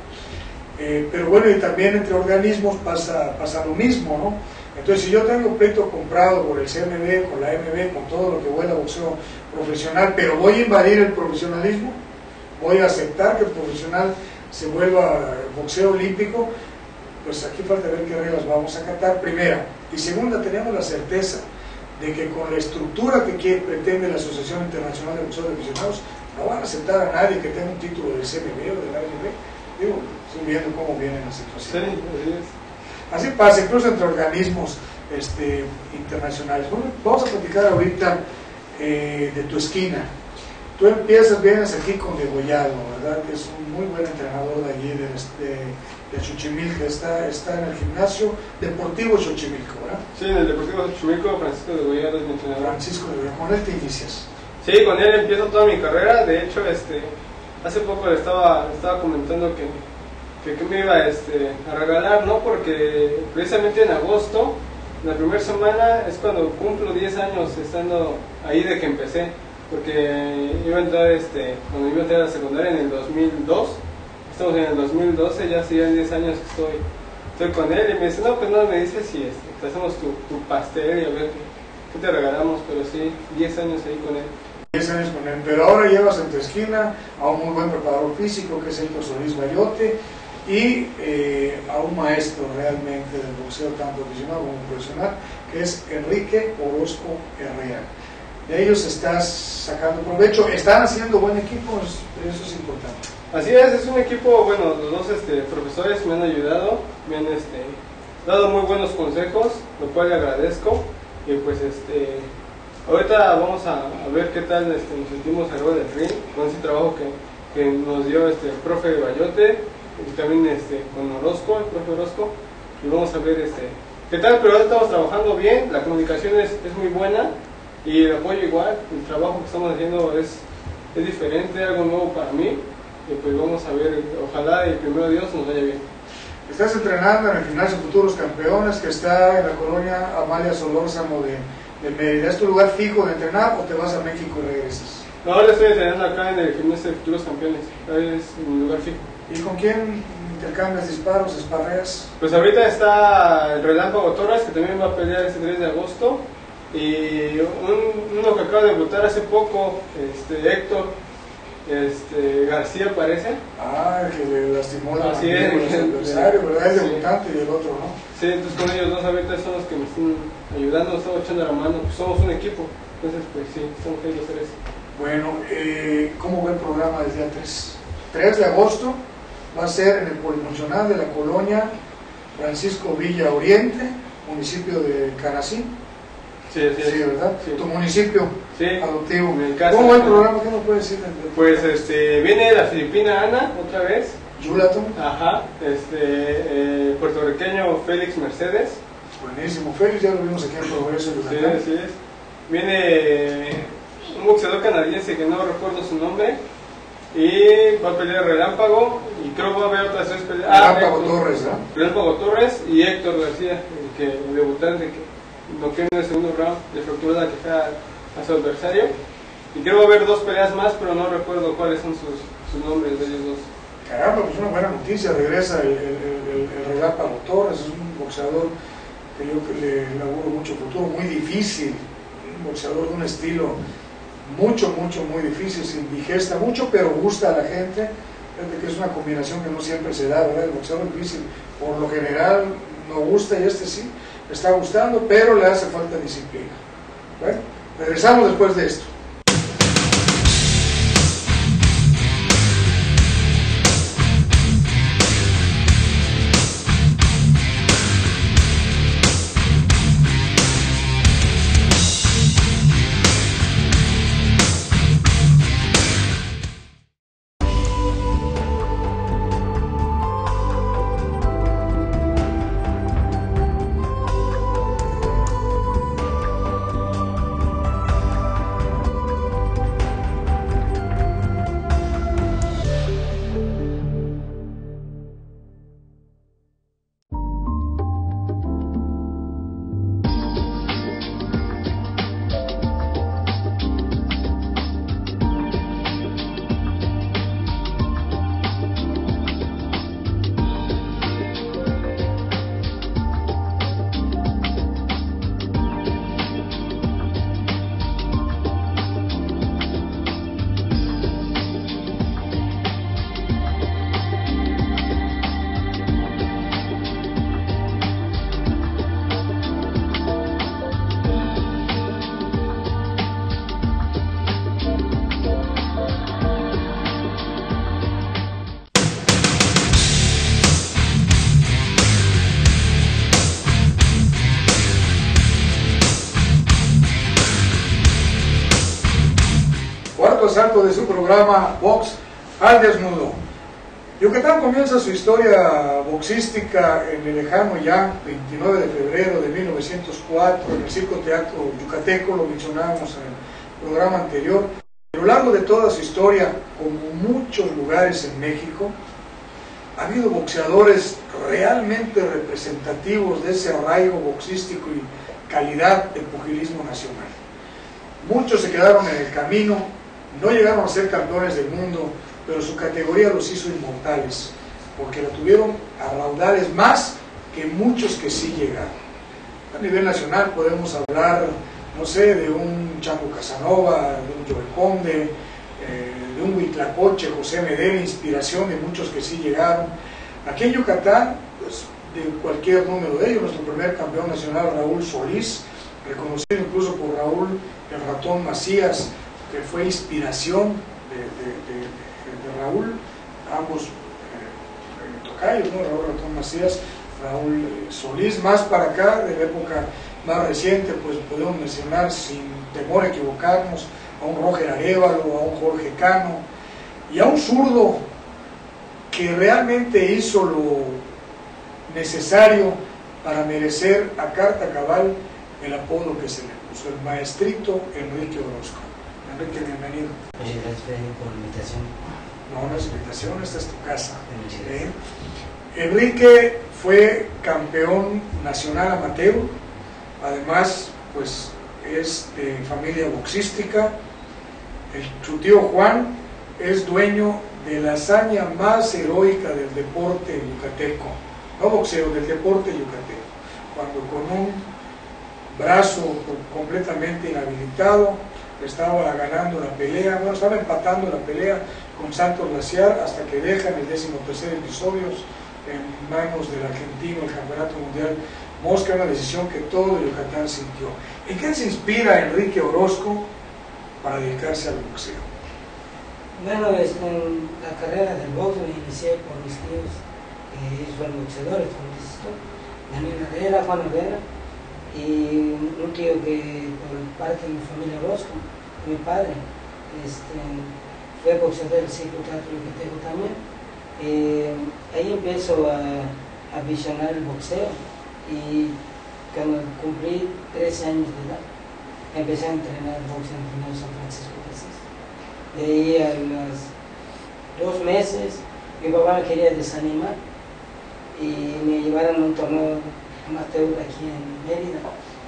Eh, pero bueno, y también entre organismos pasa, pasa lo mismo, ¿no? Entonces, si yo tengo pleito comprado por el C M B, con la M B, con todo lo que huele a boxeo profesional, pero voy a invadir el profesionalismo, voy a aceptar que el profesional se vuelva boxeo olímpico, pues aquí falta ver qué reglas vamos a acatar, primera. Y segunda, tenemos la certeza de que con la estructura que quiere, pretende la Asociación Internacional de Boxeo de Aficionados, no van a aceptar a nadie que tenga un título del C M B o de la M B. Digo, estoy viendo cómo vienen las situaciones. Sí, así es. Así pasa, incluso entre organismos este, internacionales. Bueno, vamos a platicar ahorita eh, de tu esquina. Tú empiezas, vienes aquí con Degollado, ¿verdad? Que es un muy buen entrenador de allí, de, de, de Xochimilco, está, está en el gimnasio deportivo Xochimilco, ¿verdad? Sí, en el Deportivo Xochimilco, Francisco Degollado es mi entrenador. Francisco Degollado, con él te inicias. Sí, con él empiezo toda mi carrera. De hecho, este, hace poco le estaba, le estaba comentando que, que, que me iba este, a regalar, ¿no? Porque precisamente en agosto, la primera semana, es cuando cumplo diez años estando ahí de que empecé. Porque iba a entrar, este, cuando iba a entrar a la secundaria en el dos mil dos, estamos en el dos mil doce, ya hace diez años que estoy, estoy con él, y me dice, no, pues no, me dice si este, te hacemos tu, tu pastel y a ver qué, qué te regalamos, pero sí, diez años ahí con él. diez años con él, pero ahora llevas en tu esquina a un muy buen preparador físico, que es Héctor Solís Bayote, y eh, a un maestro realmente del boxeo, tanto profesional como profesional, que es Enrique Orozco Herrera. De ellos estás sacando provecho, están haciendo buen equipo, eso es importante. Así es, es un equipo, bueno, los dos este, profesores me han ayudado, me han este, dado muy buenos consejos, lo cual le agradezco, y pues este, ahorita vamos a, a ver qué tal este, nos sentimos arriba del ring, con ese trabajo que, que nos dio este, el profe Bayote, y también este, con Orozco, el profe Orozco, y vamos a ver este, qué tal, pero ahora estamos trabajando bien, la comunicación es, es muy buena, y el apoyo igual, el trabajo que estamos haciendo es, es diferente, algo nuevo para mí, y pues vamos a ver, ojalá el primero de Dios nos vaya bien. Estás entrenando en el Gimnasio Futuros Campeones, que está en la colonia Amalia Solórzano de, de Mérida. ¿Es tu lugar fijo de entrenar o te vas a México y regresas? No, ahora estoy entrenando acá en el Gimnasio de Futuros Campeones, ahí es mi lugar fijo. ¿Y con quién intercambias disparos, esparreas? Pues ahorita está el Relámpago Torres, que también va a pelear este tres de agosto, y un, uno que acaba de debutar hace poco, este, Héctor este, García parece. Ah, el que le lastimó la Así es, mandíbula a su adversario, ¿verdad? Es sí. debutante y el otro, ¿no? Sí, entonces con ellos dos ahorita son los que me están ayudando, nos estamos echando la mano, pues somos un equipo, entonces pues sí, estamos felices de hacer eso. Bueno, eh, ¿cómo va el programa desde el tres? tres de agosto va a ser en el Polifuncional de la colonia Francisco Villa Oriente, municipio de Carací. Sí, sí, Sí, ¿verdad? Sí. Tu municipio Sí, adoptivo. en el caso, ¿Cómo va el programa? ¿Qué nos puedes decir? Pues este, viene la filipina Ana otra vez. Yulaton. Ajá, este, eh, puertorriqueño Félix Mercedes. Buenísimo. Félix ya lo vimos aquí en Progreso. Sí, así es. Viene un boxeador canadiense que no recuerdo su nombre. Y va a pelear Relámpago. Y creo que va a haber otras tres peleas. Relámpago ah, Torres, ¿no? Relámpago Torres y Héctor García, el, que, el debutante que noqueó en el segundo round de fractura que fue a, a su adversario. Y creo que va a haber dos peleas más, pero no recuerdo cuáles son sus, sus nombres de ellos dos. Caramba, pues una buena noticia, regresa el, el, el, el Relámpago Torres, es un boxeador que yo le auguro mucho futuro, muy difícil, un boxeador de un estilo mucho, mucho, muy difícil, se indigesta mucho, pero gusta a la gente, fíjate que es una combinación que no siempre se da, ¿verdad? El boxeador difícil, por lo general no gusta y este sí, le está gustando, pero le hace falta disciplina. Bueno, regresamos después de esto. Asalto de su programa Box al Desnudo. Yucatán comienza su historia boxística en el lejano ya veintinueve de febrero de mil novecientos cuatro en el Circo Teatro Yucateco, lo mencionábamos en el programa anterior. A lo largo de toda su historia, como muchos lugares en México, ha habido boxeadores realmente representativos de ese arraigo boxístico y calidad del pugilismo nacional. Muchos se quedaron en el camino. No llegaron a ser campeones del mundo, pero su categoría los hizo inmortales, porque la tuvieron a raudales más que muchos que sí llegaron. A nivel nacional podemos hablar, no sé, de un Chango Casanova, de un Joel Conde, eh, de un Huitlacoche, José Medel, inspiración de muchos que sí llegaron. Aquí en Yucatán, pues, de cualquier número de ellos, nuestro primer campeón nacional, Raúl Solís, reconocido incluso por Raúl el Ratón Macías, que fue inspiración de, de, de, de Raúl, ambos eh, tocayos, ¿no? Raúl Ratón Macías, Raúl eh, Solís. Más para acá, de la época más reciente, pues podemos mencionar sin temor a equivocarnos a un Roger Arévalo, a un Jorge Cano y a un zurdo que realmente hizo lo necesario para merecer a carta cabal el apodo que se le puso, el maestrito Enrique Orozco. Enrique, bienvenido. Muchas gracias, Freddy, por la invitación. No, no es invitación, esta es tu casa. ¿Eh? Enrique fue campeón nacional amateur, además pues es de familia boxística. El, su tío Juan es dueño de la hazaña más heroica del deporte yucateco, no boxeo, del deporte yucateco, cuando con un brazo completamente inhabilitado estaba ganando la pelea, bueno, estaba empatando la pelea con Santos Glaciar hasta que dejan el décimo tercer episodio en manos del argentino el campeonato mundial Mosca, una decisión que todo Yucatán sintió. ¿En qué se inspira Enrique Orozco para dedicarse al boxeo? Bueno, este, en la carrera del boxeo me inicié por mis tíos, que ellos fueron boxeadores, como dices tú, Daniel Herrera, Juan Herrera, y un tío que por parte de mi familia Orozco, mi padre, este, fue boxeador del Circo Teatro Yucateco también. Eh, ahí empiezo a, a visionar el boxeo y cuando cumplí trece años de edad empecé a entrenar boxeo en el Primero San Francisco de Asís. De ahí a los dos meses mi papá me quería desanimar y me llevaron a un torneo amateur aquí en Mérida,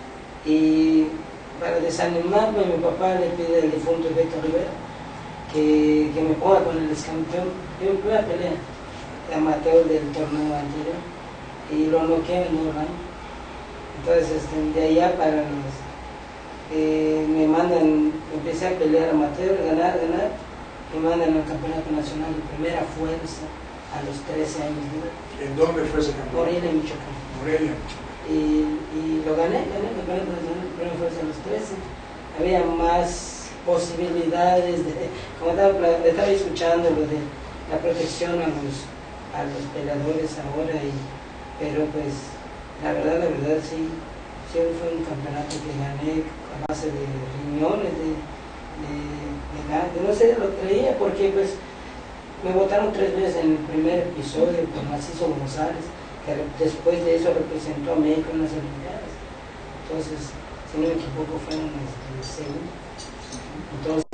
y para desanimarme mi papá le pide al difunto Beto Rivera que, que me ponga con el excampeón de mi primera pelea de amateur del torneo anterior, y lo noqueé en un año. Entonces este, de allá para los eh, me mandan, empecé a pelear amateur, ganar, ganar, me mandan al campeonato nacional de primera fuerza a los trece años de edad. ¿En dónde fue ese campeonato? Morelia, Michoacán. Morelia. Y, y lo gané, gané el campeonato nacional de primera fuerza a los trece. Había más posibilidades de, como estaba, estaba escuchando lo de la protección a los, a los peleadores ahora, y, pero pues la verdad, la verdad sí, sí fue un campeonato que gané a base de riñones, de, de, de, de no sé, lo creía porque pues me votaron tres veces en el primer episodio por Macizo González, que después de eso representó a México en las Olimpiadas. Entonces, si no me equivoco, fue en el segundo. Entonces,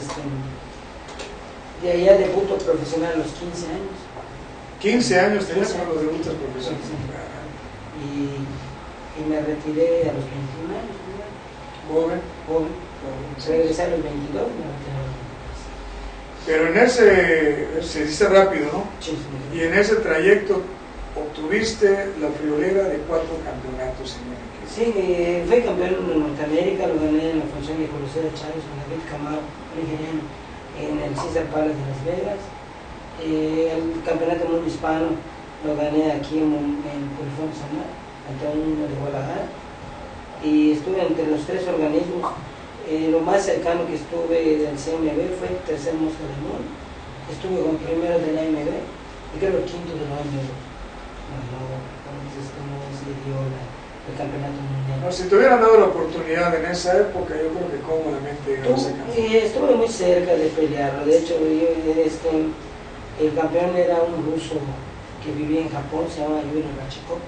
de allá debuto profesional a los quince años. quince años tenías cuando debutas profesional. Sí, sí. Y, y me retiré a los veintiún años. Joven. Joven. Regresé a los veintidós, me retiré a los veintidós. Pero en ese, se dice rápido, ¿no? Sí, sí. Y en ese trayecto obtuviste la friolera de cuatro campeonatos en México. Sí, eh, fui campeón de Norteamérica, lo gané en la función de Coliseo de Chávez con David Camargo, un ingeniero, en el César Palace de Las Vegas. Eh, el campeonato mundo hispano lo gané aquí en, en Pulfón Samar, Antonio de Guadalajara, y estuve entre los tres organismos. Eh, lo más cercano que estuve del C M B fue el tercer Mosca del Mundo. Estuve con primero de la A M B y creo el quinto de la A M B. No, no, entonces no se dio la, el campeonato mundial. No, si te hubieran dado la oportunidad en esa época, yo creo que cómodamente ganabas el campeonato. Y estuve muy cerca de pelearlo. De hecho, yo, este, el campeón era un ruso que vivía en Japón, se llama Yuri Rachikov,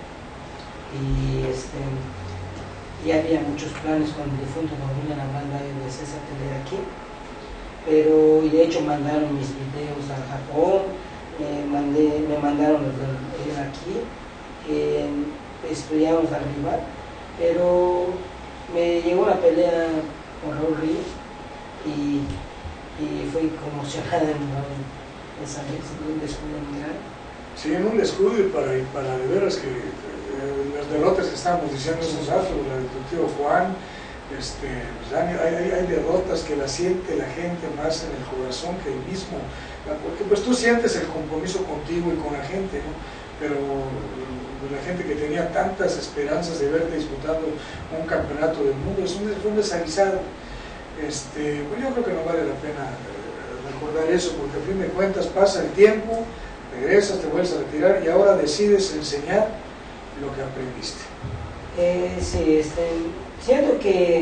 y este, y había muchos planes con el difunto don William Amanda de esa pelea aquí, pero y de hecho mandaron mis videos a Japón, me, mandé, me mandaron los de aquí, eh, estudiamos al rival, pero me llegó la pelea con Raúl Ríos y, y fui conmocionada en esa vez, en un descuido muy grande. Sí, en un descuido y para, y para de veras que eh, las derrotas que estábamos diciendo esos datos, la de tu tío Juan, este, pues, hay, hay, hay derrotas que las siente la gente más en el corazón que el mismo, porque pues tú sientes el compromiso contigo y con la gente, ¿no? Pero la gente que tenía tantas esperanzas de verte disputando un campeonato del mundo, es un, fue un desaguisado. Este, pues yo creo que no vale la pena recordar eso, porque a fin de cuentas pasa el tiempo, regresas, te vuelves a retirar y ahora decides enseñar lo que aprendiste. Eh, sí, este, siento que,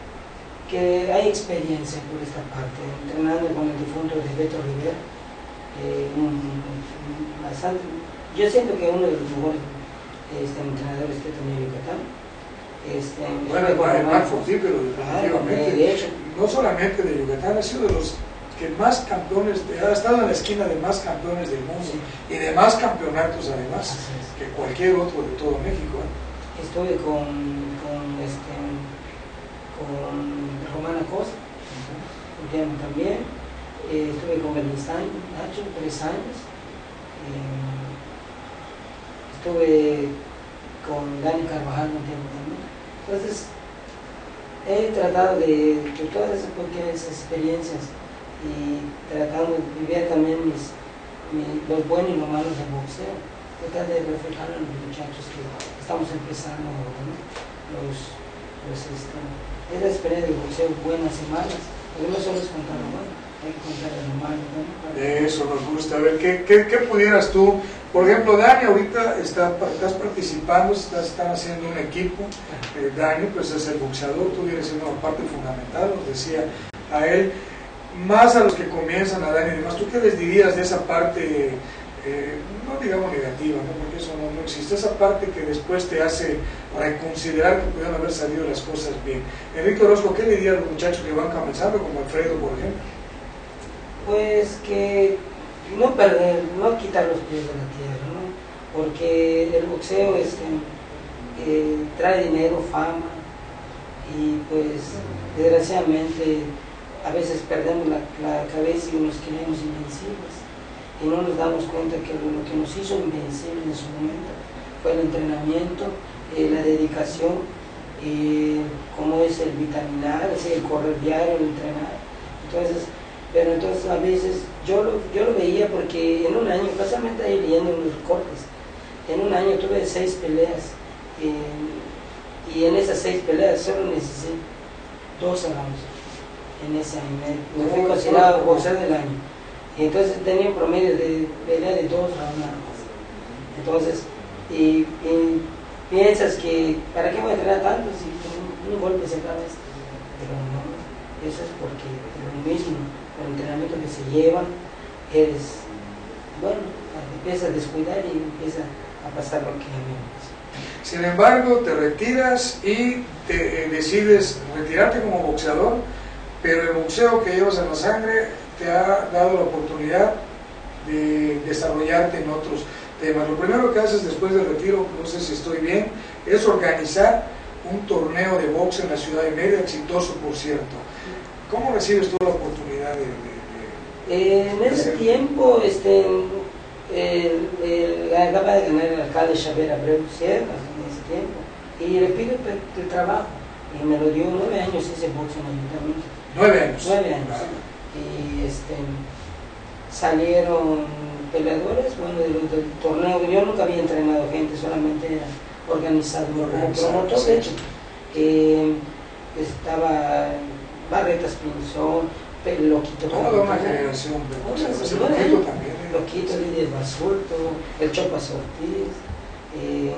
que hay experiencia por esta parte, entrenando con el difunto de Beto Rivera, eh, un, un, bastante, yo siento que uno de los mejores este, entrenadores que he tenido en Yucatán. Este, bueno, el Marco, sí, pero definitivamente, ah, de hecho, no solamente de Yucatán, ha sido de los que más campeones, ha estado en la esquina de más campeones del mundo, Sí. y de más campeonatos además, Así es. que cualquier otro de todo México. ¿eh? Estuve con, con, este, con Romana Costa, un tiempo también. Eh, estuve con Bernstein, Nacho, tres años. Eh, estuve con Dani Carvajal un tiempo también. Entonces, he tratado de, de todas esas pequeñas experiencias y tratando de vivir también mis, mis, los buenos y los malos del boxeo. Tratar de reflejar a los muchachos que estamos empezando, ¿no? los, los, este, es la experiencia del boxeo, buenas y malas, porque no solo es contar lo bueno, hay que contar lo malo, ¿no? Eso nos gusta. A ver, ¿qué, qué, qué pudieras tú? Por ejemplo, Dani ahorita está, estás participando, estás, están haciendo un equipo. Eh, Dani pues es el boxeador, tú vienes siendo una parte fundamental, nos decía a él, más a los que comienzan a Dani y demás, ¿tú qué les dirías de esa parte, eh, no digamos negativa, ¿no? Porque eso no, no existe, esa parte que después te hace reconsiderar que pudieron haber salido las cosas bien? Enrique Orozco, ¿qué le diría a los muchachos que van comenzando, como Alfredo, por ejemplo? Pues que no perder, no quitar los pies de la tierra, ¿no? Porque el boxeo este, eh, trae dinero, fama, y pues desgraciadamente a veces perdemos la, la cabeza y nos creemos invencibles y no nos damos cuenta que lo que nos hizo invencibles en su momento fue el entrenamiento, eh, la dedicación, eh, como es el vitaminarse, el correr diario, el entrenar. Entonces, pero entonces a veces yo lo, yo lo veía porque en un año, casualmente ahí leyendo los cortes, en un año tuve seis peleas eh, y en esas seis peleas solo necesité doce rounds en ese año, me, me fui considerado boxeador del año, y entonces tenía un promedio de pelea de dos rounds nada más. Entonces, y, y piensas que ¿para qué voy a entrenar tanto si con un golpe se acaba esto? Pero no, eso es porque lo mismo, el entrenamiento que se lleva es, bueno, empieza a descuidar y empieza a pasar lo que a mí me pasa. Sin embargo, te retiras y te, eh, decides retirarte como boxeador, pero el boxeo que llevas en la sangre te ha dado la oportunidad de desarrollarte en otros temas. Lo primero que haces después del retiro, no sé si estoy bien, es organizar un torneo de box en la ciudad de Mérida, exitoso por cierto. ¿Cómo recibes tú la oportunidad de...? de, de eh, en ese hacer? tiempo, este, el, el, acaba de ganar el alcalde Xavier Abreu Sierra en ese tiempo, y le pido el, el trabajo, y me lo dio nueve años ese box en el ayuntamiento. Nueve años. Nueve años. Claro. Y este, salieron peleadores, bueno, de los del torneo. Yo nunca había entrenado gente, solamente era organizador, como promotor, de hecho, que estaba Barretas Pinzón, Loquito, Toda una generación de boxeadores. El Loquito también. ¿eh? Loquito, Lidia Basulto, el Chopas Ortiz, eh,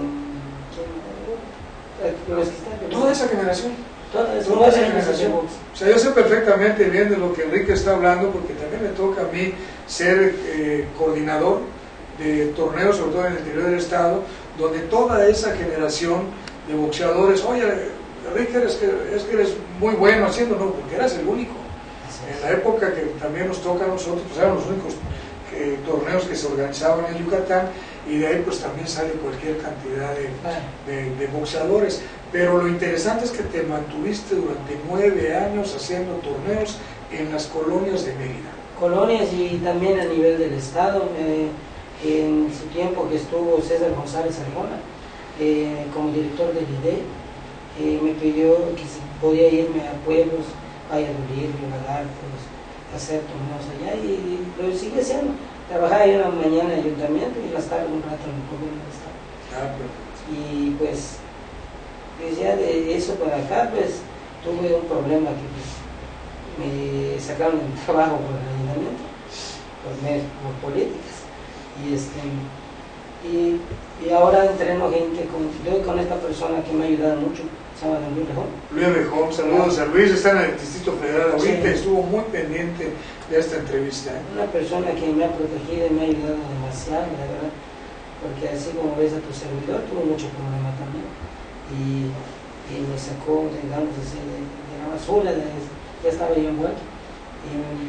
los que están, Toda esa generación. toda esa, Toda esa nueve años generación. de box. O sea, yo sé perfectamente bien de lo que Enrique está hablando, porque también me toca a mí ser eh, coordinador de torneos, sobre todo en el interior del estado, donde toda esa generación de boxeadores, oye, Enrique, eres que, es que eres muy bueno haciendo, no, porque eras el único. En la época que también nos toca a nosotros, pues eran los únicos eh, torneos que se organizaban en Yucatán, y de ahí pues también sale cualquier cantidad de, de, de boxeadores. Pero lo interesante es que te mantuviste durante nueve años haciendo torneos en las colonias de Mérida. Colonias y también a nivel del estado, eh, en su tiempo que estuvo César González Arjona eh, como director del I D E, eh, me pidió que si podía irme a pueblos, Valladolid, Lagartos, hacer torneos allá, y, y lo sigue haciendo. Trabajaba yo en la mañana en el ayuntamiento y en las tardes un rato en el gobierno del estado. Ah, perfecto. Y pues, pues ya de eso para acá, pues tuve un problema que pues, me sacaron del trabajo por el ayuntamiento, por, por políticas. Y, este, y, y ahora entreno gente, con, yo con esta persona que me ha ayudado mucho, se llama Don Luis Rejón. Luis Rejón, saludos a Luis, está en el Distrito Federal ahorita, Sí. Estuvo muy pendiente de esta entrevista. ¿eh? Una persona que me ha protegido y me ha ayudado demasiado, la verdad, porque así como ves a tu servidor, tuvo mucho problema también, y, y me sacó, digamos así, de, de la basura, de, ya estaba yo envuelto, y,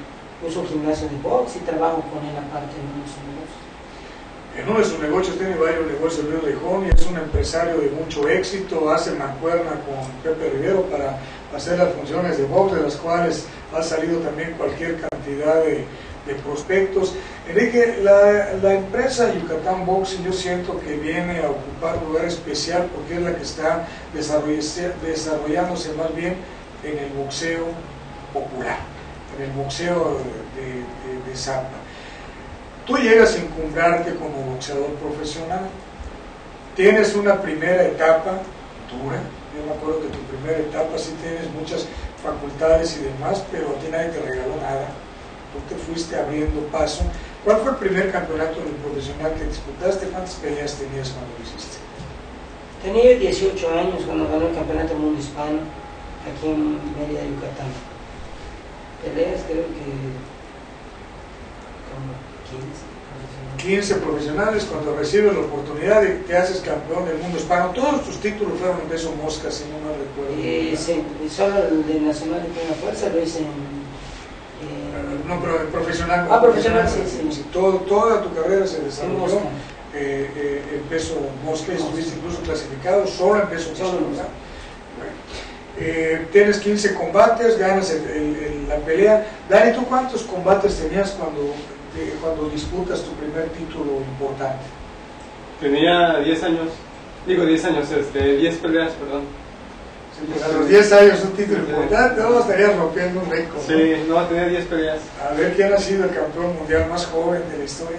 uso un gimnasio de box y trabajo con él aparte en unos negocios. En uno de sus negocios tiene varios negocios, Luis Rejón, y es un empresario de mucho éxito, hace mancuerna con Pepe Rivero para hacer las funciones de box, de las cuales ha salido también cualquier cantidad de, de prospectos. Enrique, la, la empresa Yucatán Boxing yo siento que viene a ocupar un lugar especial porque es la que está desarrollándose más bien en el boxeo popular, en el boxeo de, de, de Zampa. Tú llegas a encumbrarte como boxeador profesional, tienes una primera etapa dura. Yo me acuerdo que tu primera etapa sí tienes muchas facultades y demás, pero a ti nadie te regaló nada, tú te fuiste abriendo paso. ¿Cuál fue el primer campeonato de profesional que disputaste? ¿Cuántas peleas tenías cuando lo hiciste? Tenía dieciocho años cuando ganó el campeonato del mundo hispano aquí en Mérida, Yucatán. Peleas creo que como quince profesionales. quince profesionales. Cuando recibes la oportunidad de que te haces campeón del mundo hispano, todos tus títulos fueron en peso mosca, si no me recuerdo. Eh, sí, solo el de Nacional de Primera Fuerza lo hice en... Eh, no, pero profesional. Ah, profesional, sí, sí. sí todo, toda tu carrera se en desarrolló mosca. eh, eh, en peso mosca, y estuviste incluso clasificado solo en peso mosca, Solo en ¿verdad? Bueno. Eh, tienes quince combates, ganas el, el, el, la pelea. Dani, ¿tú cuántos combates tenías cuando, eh, cuando disputas tu primer título importante? Tenía diez años, digo diez años, este, diez peleas, perdón. A los diez años un título importante, no estarías rompiendo un récord. ¿No? Sí, no, tenía diez peleas. A ver quién ha sido el campeón mundial más joven de la historia.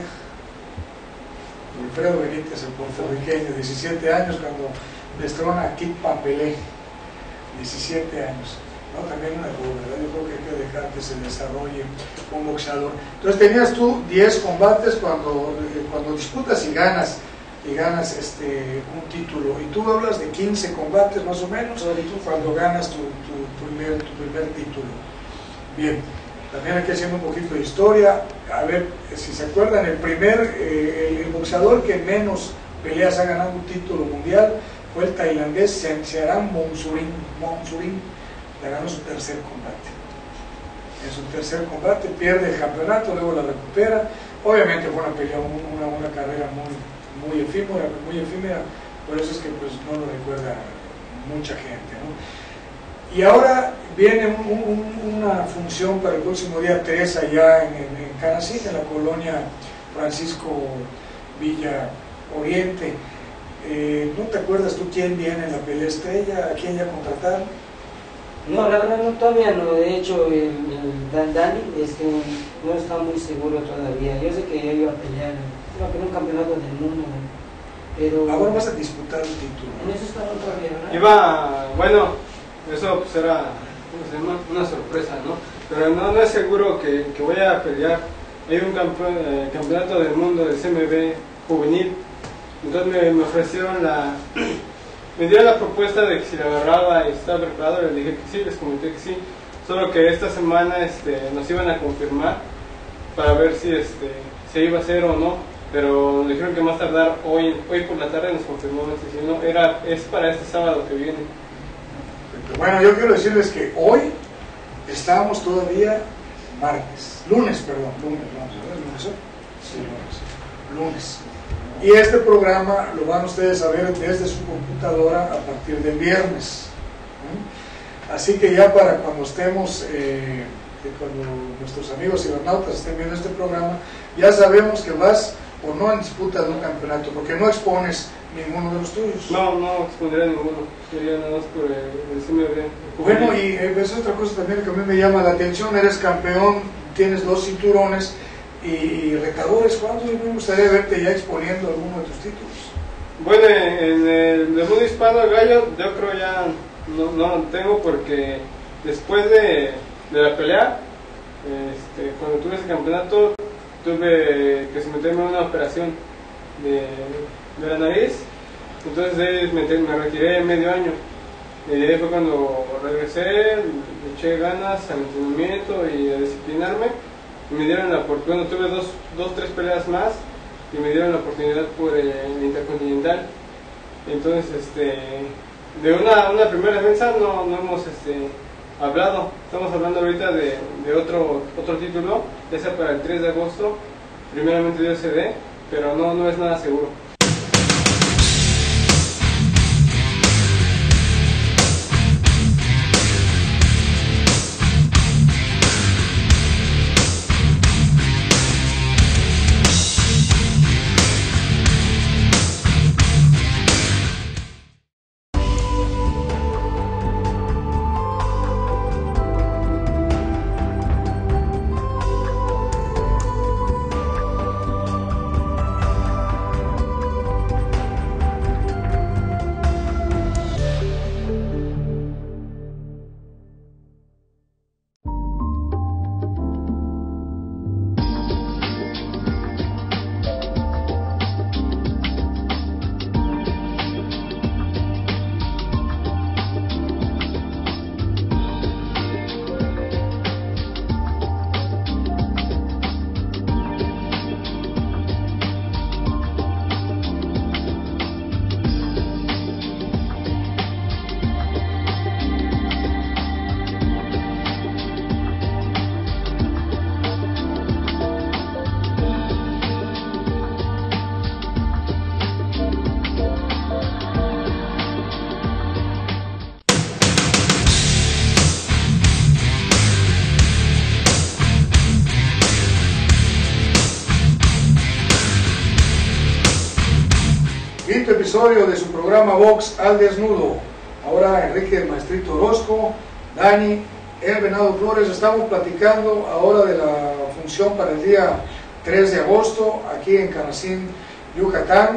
Wilfredo Benítez, el puertorriqueño, diecisiete años, cuando destrona a Kid Pampelé, diecisiete años. ¿No? También una error, ¿verdad? Yo creo que hay que dejar que se desarrolle un boxeador. Entonces tenías tú diez combates cuando, cuando disputas y ganas y ganas este, un título, y tú hablas de quince combates más o menos cuando ganas tu, tu, primer, tu primer título. Bien, también aquí haciendo un poquito de historia, a ver si se acuerdan, el primer, eh, el, el boxeador que menos peleas ha ganado un título mundial fue el tailandés Searam Mounsurin, Mounsurin, le ganó su tercer combate. En su tercer combate pierde el campeonato, luego la recupera. Obviamente fue una pelea, una, una carrera muy muy efímera, muy efímera, por eso es que pues no lo recuerda mucha gente, ¿no? Y ahora viene un, un, una función para el próximo día tres allá en, en, en Canacín, en la colonia Francisco Villa Oriente. Eh, ¿no te acuerdas tú quién viene en la pelea estrella? ¿A quién ya contrataron? No, la verdad no, todavía no. De hecho, el, el Dan Dani este, no está muy seguro todavía. Yo sé que yo iba a pelear, iba a pelear un campeonato del mundo, pero... Ahora vas a disputar un título. En eso estaban todavía, ¿verdad? Iba, bueno, eso pues era, ¿cómo se llama? Una sorpresa, ¿no? Pero no, no es seguro que, que voy a pelear. Hay un campeón, eh, campeonato del mundo del C M B juvenil. Entonces me, me ofrecieron la... Me dieron la propuesta de que si la agarraba y estaba preparado, les dije que sí, les comenté que sí. Solo que esta semana este, nos iban a confirmar para ver si este, se iba a hacer o no. Pero nos dijeron que más tardar hoy, hoy por la tarde nos confirmó. Si no, era, es para este sábado que viene. Bueno, yo quiero decirles que hoy estamos todavía martes, lunes, perdón, lunes, vamos a ver, lunes, sí, lunes, lunes. Y este programa lo van ustedes a ver desde su computadora a partir del viernes. ¿Mm? Así que ya para cuando estemos, eh, cuando nuestros amigos cibernautas estén viendo este programa, ya sabemos que vas o no en disputa de un campeonato, porque no expones ninguno de los tuyos. No, no expondría ninguno, sería nada más por el, el C M B. Bueno, y eh, es otra cosa también que a mí me llama la atención, eres campeón, tienes dos cinturones, y retadores. ¿Cuándo me gustaría verte ya exponiendo alguno de tus títulos? Bueno, en el debut hispano del gallo yo creo ya no, no lo tengo, porque después de, de la pelea, este, cuando tuve ese campeonato, tuve que someterme a una operación de, de la nariz. Entonces de me, me retiré medio año, y ahí fue cuando regresé, le eché ganas al entrenamiento y a disciplinarme. Y me dieron la oportunidad, tuve dos, dos, tres peleas más y me dieron la oportunidad por el, el Intercontinental. Entonces, este, de una, una primera defensa no, no hemos este, hablado. Estamos hablando ahorita de, de otro, otro título, ya sea para el tres de agosto, primeramente Dios se dé, pero no, no es nada seguro. Quinto episodio de su programa Box al Desnudo. Ahora Enrique el Maestrito Orozco, Dani, el Venado Flores. Estamos platicando ahora de la función para el día tres de agosto aquí en Canacín, Yucatán.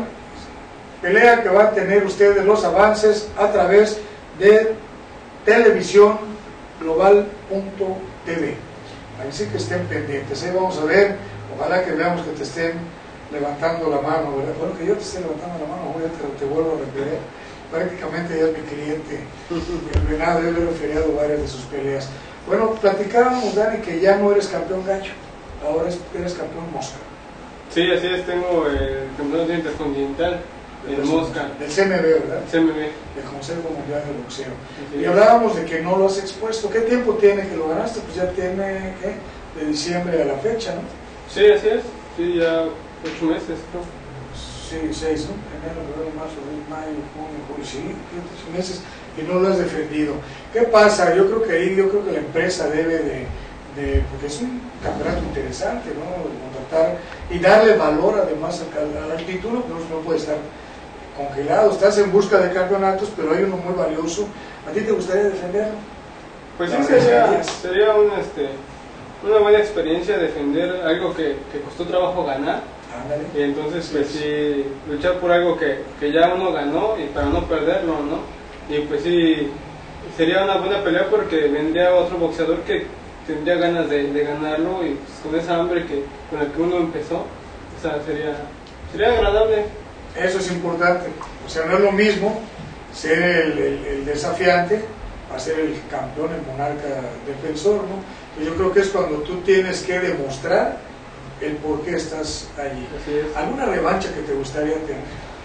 Pelea que van a tener ustedes los avances a través de televisión global punto t v. Así que estén pendientes. Ahí vamos a ver, ojalá que veamos que te estén levantando la mano, ¿verdad? Bueno, que yo te esté levantando la mano, ya te, te vuelvo a repetir. Prácticamente ya es mi cliente. El Venado, yo le he referido varias de sus peleas. Bueno, platicábamos, Dani, que ya no eres campeón gallo, ahora eres campeón mosca. Sí, así es, tengo el campeonato intercontinental, el mosca. Del C M B, ¿verdad? C M B. Del Consejo Mundial de Boxeo. Sí. Y hablábamos de que no lo has expuesto. ¿Qué tiempo tiene que lo ganaste? Pues ya tiene, ¿qué? De diciembre a la fecha, ¿no? Sí, así es. Sí, ya ocho meses, creo. Sí, seis, ¿no? Enero, febrero, marzo, abril, mayo, junio, julio, sí, ocho meses y no lo has defendido. ¿Qué pasa? Yo creo que ahí, yo creo que la empresa debe de, de porque es un campeonato interesante, ¿no? De contratar y darle valor además al, al título, no, no puede estar congelado. Estás en busca de campeonatos, pero hay uno muy valioso. ¿A ti te gustaría defenderlo? Pues sí, sería, sería una, este, una buena experiencia defender algo que, que costó trabajo ganar. Ándale. Y entonces, pues sí, luchar por algo que, que ya uno ganó y para no perderlo, ¿no? Y pues sí, sería una buena pelea porque vendría otro boxeador que tendría ganas de, de ganarlo y pues, con esa hambre que, con la que uno empezó, o sea, sería, sería agradable. Eso es importante. O sea, no es lo mismo ser el, el, el desafiante a ser el campeón, el monarca defensor, ¿no? Pues yo creo que es cuando tú tienes que demostrar el por qué estás allí. Así es. ¿Alguna revancha que te gustaría tener?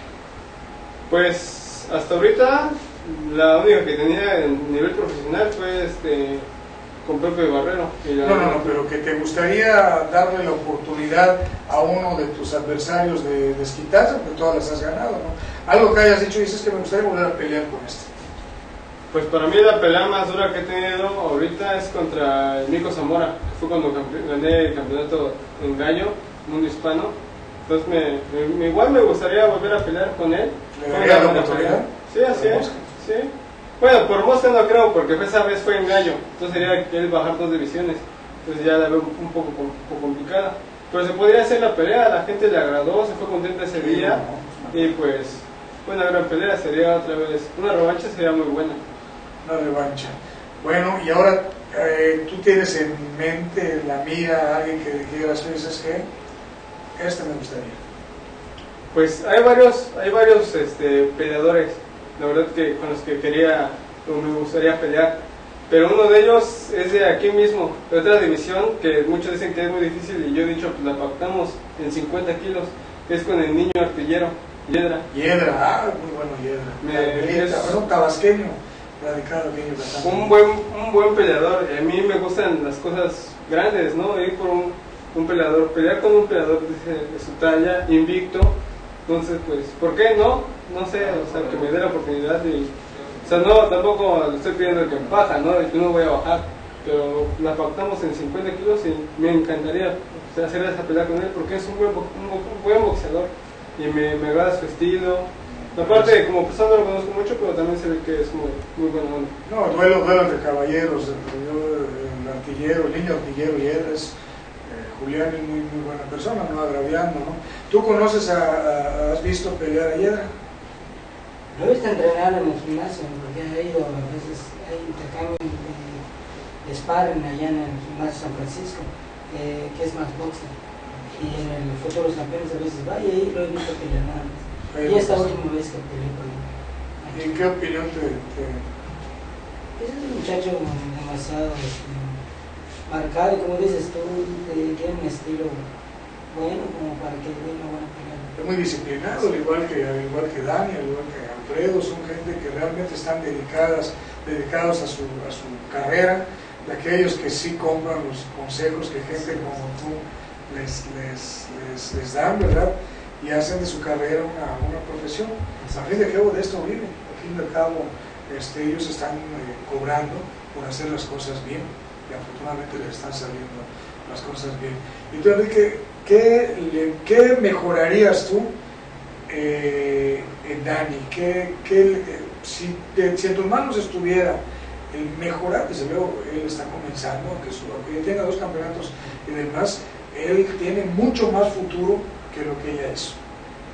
Pues hasta ahorita la única que tenía en nivel profesional fue este con Pepe Barrero. Y la... No, no, no, pero que te gustaría darle la oportunidad a uno de tus adversarios de desquitarse, porque todas las has ganado, ¿no? Algo que hayas dicho y dices que me gustaría volver a pelear con este. Pues para mí la pelea más dura que he tenido ahorita es contra el Nico Zamora, que fue cuando gané el campeonato en gallo, mundo hispano. Entonces me, me, igual me gustaría volver a pelear con él. ¿Le daría la oportunidad? Sí, así es. Sí. Bueno, por mosca no creo, porque esa vez fue en gallo. Entonces sería que él bajar dos divisiones. Entonces ya la veo un poco, un poco complicada. Pero se podría hacer la pelea, a la gente le agradó, se fue contenta ese día. Y pues fue una gran pelea, sería otra vez, una revancha sería muy buena. Una revancha. Bueno, y ahora eh, tú tienes en mente, la mira, alguien que quieras, que dices que este me gustaría. Pues hay varios, hay varios este, peleadores, la verdad que con los que quería, o me gustaría pelear, pero uno de ellos es de aquí mismo, de otra división que muchos dicen que es muy difícil y yo he dicho pues la pactamos en cincuenta kilos, que es con el niño artillero, Hiedra. Hiedra, ah, muy bueno Hiedra. Me, Carmelita, es, bueno, tabasqueño. radicado aquí en Yucatán. Un buen, un buen peleador. A mí me gustan las cosas grandes, ¿no? Ir por un, un peleador, pelear con un peleador de, de su talla, invicto. Entonces, pues, ¿por qué no? No sé, o sea, que me dé la oportunidad y... O sea, no, tampoco le estoy pidiendo que me baja, ¿no? Yo no voy a bajar, pero la pactamos en cincuenta kilos y me encantaría, o sea, hacer esa pelea con él porque es un buen, bo- un, bo- un buen boxeador y me, me agrada su estilo. Aparte, como persona no lo conozco mucho, pero también se ve que es muy, muy bueno onda. No, duelo, duelo entre caballeros, yo, el artillero, el niño artillero y él es, eh, Julián es muy, muy buena persona, no agraviando, ¿no? ¿Tú conoces a, a- has visto pelear a Hiedra? Lo he visto entrenar en el gimnasio, porque he ido a veces, hay intercambio de, de sparring allá en el gimnasio San Francisco, eh, que es más boxe. Y en el Futuros Campeones a veces va y ahí lo he visto pelear nada más. Y esta última vez que peleé con él. ¿Y en qué opinión te, te... Es un muchacho demasiado este, marcado, como dices tú, eh, tiene un estilo bueno como para que dé una buena pelea. es muy disciplinado, al igual que, al igual que Dani, al igual que Alfredo, son gente que realmente están dedicadas, dedicados a su, a su carrera, de aquellos que sí compran los consejos que gente como tú les, les, les, les dan, ¿verdad? Y hacen de su carrera una, una profesión. Al fin y al cabo de esto viven, al fin y al cabo este, ellos están eh, cobrando por hacer las cosas bien y afortunadamente les están saliendo las cosas bien. Y tú, Enrique, ¿qué, le, qué mejorarías tú eh, en Dani? ¿Qué, qué, eh, si, de, si en tus manos estuviera el mejorar, desde luego él está comenzando, aunque, su, aunque tenga dos campeonatos y demás, él tiene mucho más futuro que lo que ella es.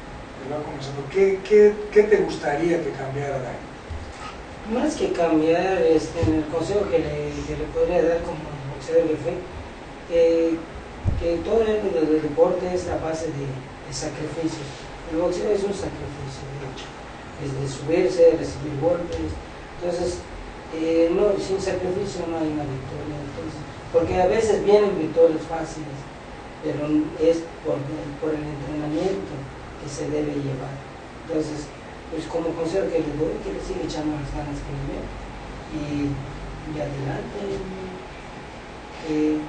¿Qué, qué, ¿Qué te gustaría que cambiara Dani? Más que cambiar, este, en el consejo que le, que le podría dar como boxeador que fue, eh, que todo el del deporte es la base de, de sacrificios. El boxeo es un sacrificio, de hecho, es de subirse, recibir golpes. Entonces, eh, no, sin sacrificio no hay una victoria. Entonces, porque a veces vienen victorias fáciles, pero es por, por el entrenamiento que se debe llevar. Entonces, pues como consejo que le doy, que le siga echando las ganas que le veo y, y adelante. Eh,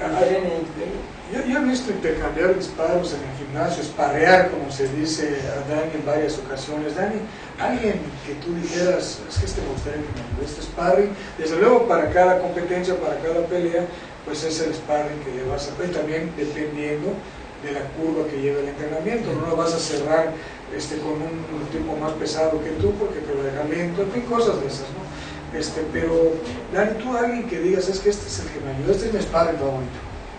yo, yo he visto intercambiar disparos en el gimnasio, esparrear, como se dice a Dani en varias ocasiones. Dani, alguien que tú dijeras, es que este me gustaría que me ayude, este sparring, desde luego para cada competencia, para cada pelea, pues es el sparring que le vas a hacer, también dependiendo de la curva que lleva el entrenamiento. No lo vas a cerrar este, con un, un tipo más pesado que tú porque te va a dejar lento, en fin, cosas de esas, ¿no? Este, pero, Dani, tú alguien que digas, es que este es el que me ayuda, este es mi sparring favorito.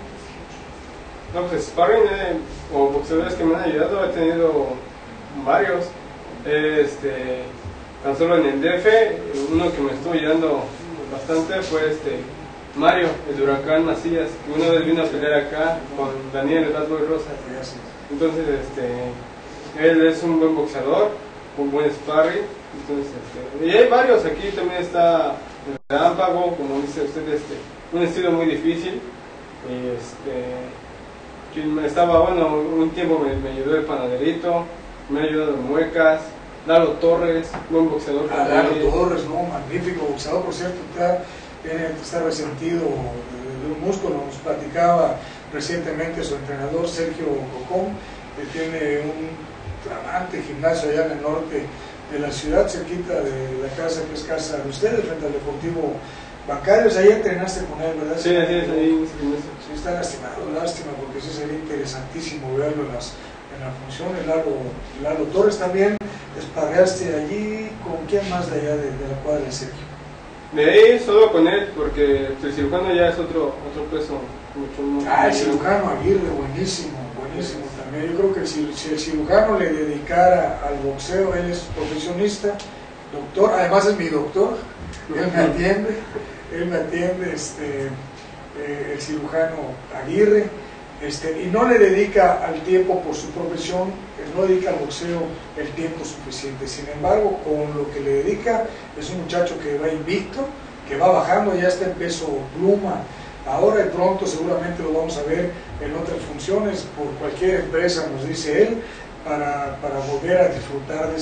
No, pues sparring eh, o boxeadores que me han ayudado, he tenido varios. Este, tan solo en el D F, uno que me estuvo ayudando bastante fue este Mario, el Huracán Macías, que una vez vino a pelear acá con Daniel, el Bad Boy Rosa. Entonces, este, él es un buen boxeador, un buen sparring. Entonces, este, y hay varios, aquí también está el Relámpago, como dice usted, este, un estilo muy difícil. Y este, quien estaba, bueno, un tiempo me, me ayudó el Panaderito, me ha ayudado en Muecas, Lalo Torres, buen boxeador. Ah, Lalo Torres, no, magnífico boxeador, por cierto, está, tiene, está resentido de, de un músculo, nos platicaba recientemente su entrenador Sergio Cocón, que tiene un flamante gimnasio allá en el norte de la ciudad, cerquita de la casa que es casa de ustedes, frente al Deportivo Bancarios. Ahí entrenaste con él, ¿verdad? Sí, así es, ahí. Sí, está lastimado, lástima, porque sí sería interesantísimo verlo en, las, en la función. El Lalo, Lalo Torres también, esparreaste allí, ¿con quién más de allá de, de la cuadra de Sergio? De ahí solo con él, porque el cirujano ya es otro, otro peso mucho más. Ah, el cirujano Aguirre, buenísimo, buenísimo también. Yo creo que si, si el cirujano le dedicara al boxeo, él es profesionista, doctor, además es mi doctor, él me atiende, él me atiende, este, eh, el cirujano Aguirre, este, y no le dedica al tiempo por su profesión, no dedica al boxeo el tiempo suficiente. Sin embargo, con lo que le dedica, es un muchacho que va invicto, que va bajando, ya está en peso pluma. Ahora y pronto seguramente lo vamos a ver en otras funciones por cualquier empresa, nos dice él, para, para volver a disfrutar de ese,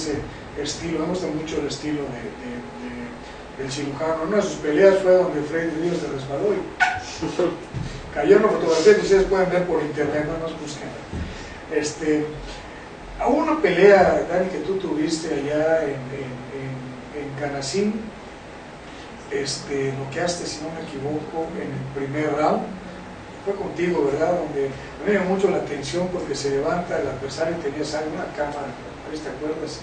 estilo, me gusta mucho el estilo de, de, de, del cirujano. Una de sus peleas fue donde Freddy Ríos se resbaló y cayó en una fotografía que ustedes pueden ver por internet, no nos busquen. Este, a una pelea, Dani, que tú tuviste allá en, en, en, en Canacín, este, noqueaste, si no me equivoco, en el primer round. Fue contigo, ¿verdad? Donde me dio mucho la atención porque se levanta el adversario y tenías algo, una cámara, ¿te acuerdas?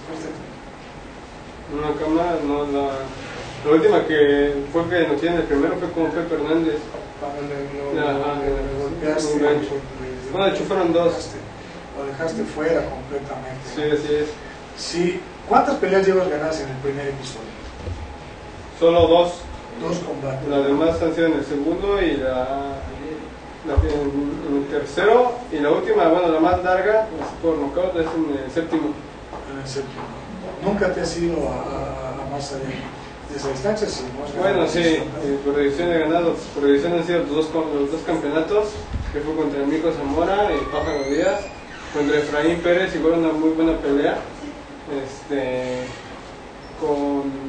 Una cámara, no, la, la última que fue que nos tiene el primero fue con Pepe Hernández. Cuando le, lo, Ya, lo, ajá, le golpeaste, un gancho. le- Bueno, de hecho fueron dos. Lo dejaste fuera completamente. Sí, así es. Sí. ¿Cuántas peleas llevas ganadas en el primer episodio? Solo dos. Dos combates. Las demás han sido en el segundo y la, la en, en el tercero. Y la última, bueno, la más larga, pues, por nocaut, es en el séptimo. En el séptimo. Nunca te has ido a, a, a más allá de esa distancia, sí. ¿No? Bueno, sí, eh, por división he ganado. Por división han sido los dos, los dos campeonatos, que fue contra Mico Zamora y Pájaro Díaz, contra Efraín Pérez, igual una muy buena pelea. Este, con...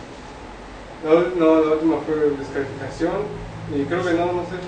La, no, la última fue descalificación y creo que no, no sé.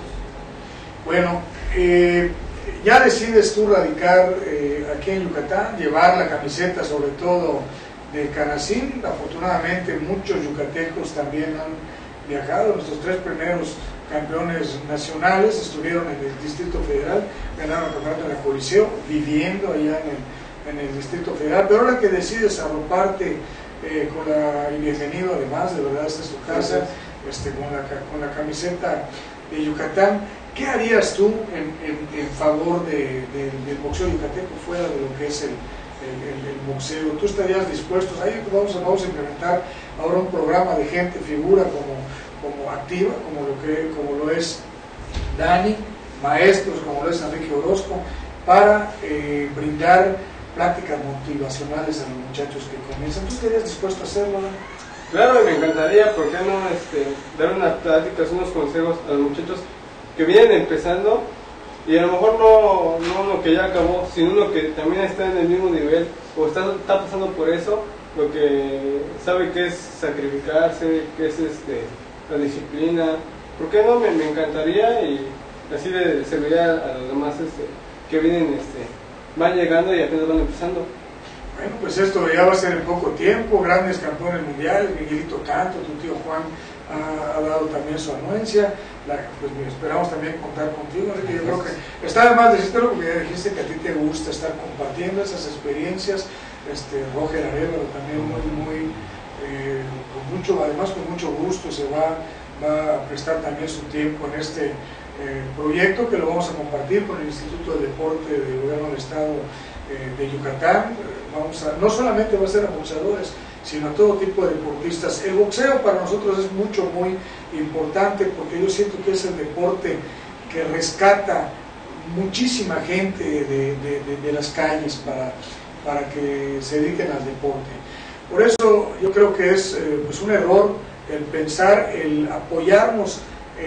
Bueno, eh, ya decides tú radicar eh, aquí en Yucatán, llevar la camiseta sobre todo de Canacín. Afortunadamente muchos yucatecos también han viajado. Nuestros tres primeros campeones nacionales estuvieron en el Distrito Federal, ganaron el campeonato en el Coliseo, viviendo allá en el, en el Distrito Federal. Pero ahora que decides arroparte eh, con la, y bienvenido además, de verdad, esta es tu casa, este, con, la, con la camiseta de Yucatán, ¿qué harías tú en, en, en favor de, de, del boxeo yucateco fuera de lo que es el, el, el, el boxeo? ¿Tú estarías dispuesto? Ahí vamos a, vamos a implementar ahora un programa de gente, figura como, como activa, como lo, que, como lo es Dani, maestros como lo es Enrique Orozco, para eh, brindar prácticas motivacionales a los muchachos que comienzan. ¿Tú estarías dispuesto a hacerlo, Dani? Claro, me encantaría, ¿por qué no este, dar unas pláticas, unos consejos a los muchachos que vienen empezando y a lo mejor no, no uno que ya acabó, sino uno que también está en el mismo nivel o está, está pasando por eso, lo que sabe que es sacrificarse, que es este, la disciplina? ¿Por qué no? Me, me encantaría y así le serviría a los demás este, que vienen, este, van llegando y apenas van empezando. Bueno, pues esto ya va a ser en poco tiempo, grandes campeones mundiales, Miguelito Canto, tu tío Juan ha, ha dado también su anuencia, la, pues esperamos también contar contigo, Enrique. Yo creo que está además de decirte lo que ya dijiste, que a ti te gusta estar compartiendo esas experiencias. este Roger Arevalo también muy, muy, eh, con mucho, además con mucho gusto se va, va a prestar también su tiempo en este eh, proyecto que lo vamos a compartir con el Instituto de Deporte del Gobierno del Estado eh, de Yucatán. Vamos a, no solamente va a ser a boxeadores, sino a todo tipo de deportistas. El boxeo para nosotros es mucho, muy importante, porque yo siento que es el deporte que rescata muchísima gente de, de, de, de las calles para, para que se dediquen al deporte. Por eso yo creo que es eh, pues un error el pensar, el apoyarnos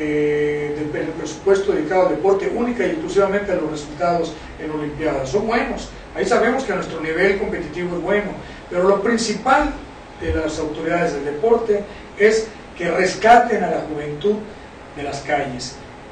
eh, del, del presupuesto dedicado al deporte única y exclusivamente a los resultados en Olimpiadas. Son buenos, ahí sabemos que nuestro nivel competitivo es bueno, pero lo principal de las autoridades del deporte es que rescaten a la juventud de las calles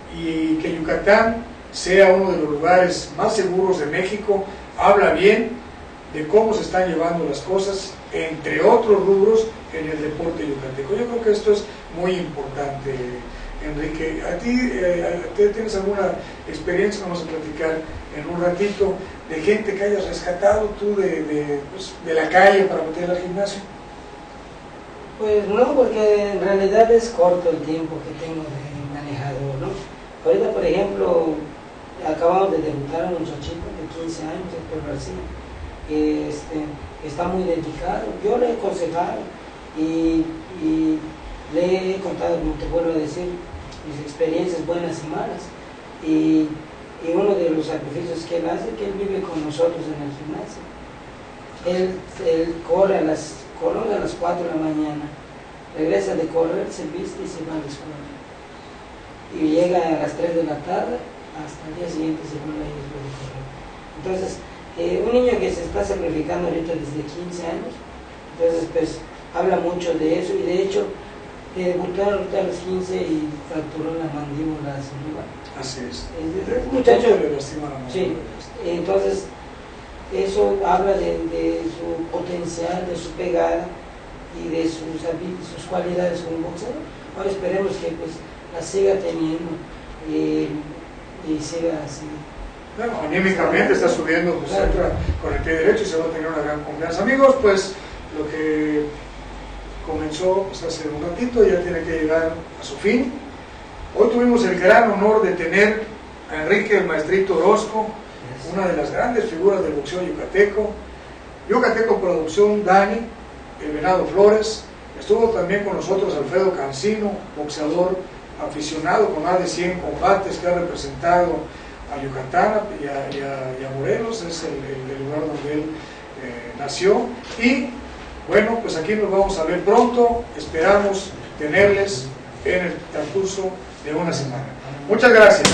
y que Yucatán sea uno de los lugares más seguros de México. Habla bien de cómo se están llevando las cosas, entre otros rubros, en el deporte yucateco. Yo creo que esto es muy importante, Enrique. ¿A ti eh, tienes alguna experiencia, vamos a platicar en un ratito, de gente que hayas rescatado tú de, de, pues, de la calle para meter al gimnasio? Pues no, porque en realidad es corto el tiempo que tengo de manejador, ¿no? Ahorita, por ejemplo, acabamos de debutar a un muchachito de quince años, Héctor García, que este, está muy dedicado. Yo le he aconsejado y, y le he contado, como te vuelvo a decir, mis experiencias buenas y malas. Y, y uno de los sacrificios que él hace, que él vive con nosotros en el gimnasio. Él, él corre a las, corre a las cuatro de la mañana, regresa de correr, se viste y se va a la escuela. Y llega a las tres de la tarde, hasta el día siguiente se vuelve a ir después de correr. Entonces, eh, un niño que se está sacrificando ahorita desde quince años, Entonces, pues, habla mucho de eso, y de hecho, eh, debutó ahorita a los quince y fracturó la mandíbula sin duda. Así es. Es muchacho. Le lastima la Sí, entonces, eso habla de, de su potencial, de su pegada y de sus, sus cualidades como boxeador. Ahora esperemos que pues la siga teniendo eh, y siga así. Bueno, anímicamente está subiendo, pues Claro. entra con el pie derecho y se va a tener una gran confianza. Amigos, pues lo que comenzó pues, hace un ratito ya tiene que llegar a su fin. Hoy tuvimos el gran honor de tener a Enrique el Maestrito Orozco, una de las grandes figuras del boxeo yucateco. Yucateco Producción, Dani, el Venado Flores. Estuvo también con nosotros Alfredo Cancino, boxeador aficionado con más de cien combates que ha representado a Yucatán y a, y a, y a Morelos, es el, el, el lugar donde él eh, nació. Y bueno, pues aquí nos vamos a ver pronto, esperamos tenerles en el transcurso de una semana. Muchas gracias.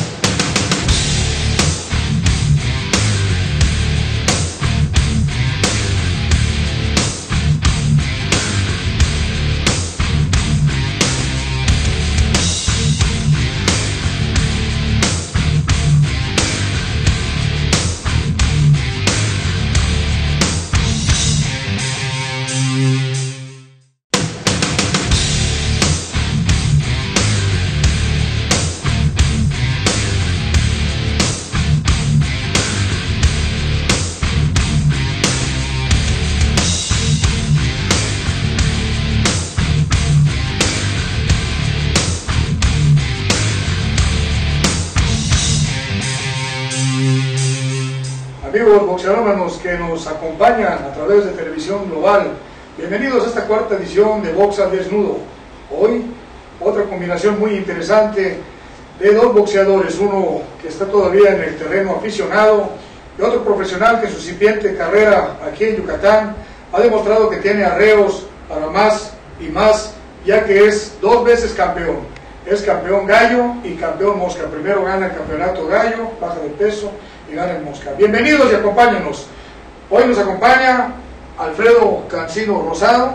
Amigos boxeadómanos que nos acompañan a través de Televisión Global, bienvenidos a esta cuarta edición de Box al Desnudo. Hoy, otra combinación muy interesante de dos boxeadores, uno que está todavía en el terreno aficionado y otro profesional que en su incipiente carrera aquí en Yucatán ha demostrado que tiene arreos para más y más, ya que es dos veces campeón. Es campeón gallo y campeón mosca. Primero gana el campeonato gallo, baja de peso, y gana el mosca. Bienvenidos y acompáñenos. Hoy nos acompaña Alfredo Cancino Rosado,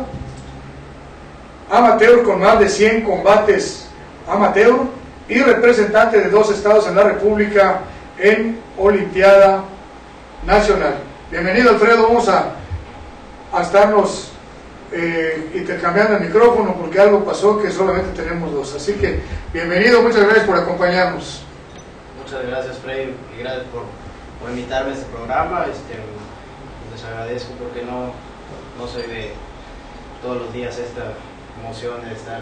amateur con más de cien combates amateur y representante de dos estados en la República en Olimpiada Nacional. Bienvenido, Alfredo. Vamos a, a estarnos eh, intercambiando el micrófono porque algo pasó que solamente tenemos dos. Así que bienvenido, muchas gracias por acompañarnos. Muchas gracias, Freddy, y gracias por, por invitarme a este programa. Este, les agradezco porque no, no soy de todos los días esta emoción de estar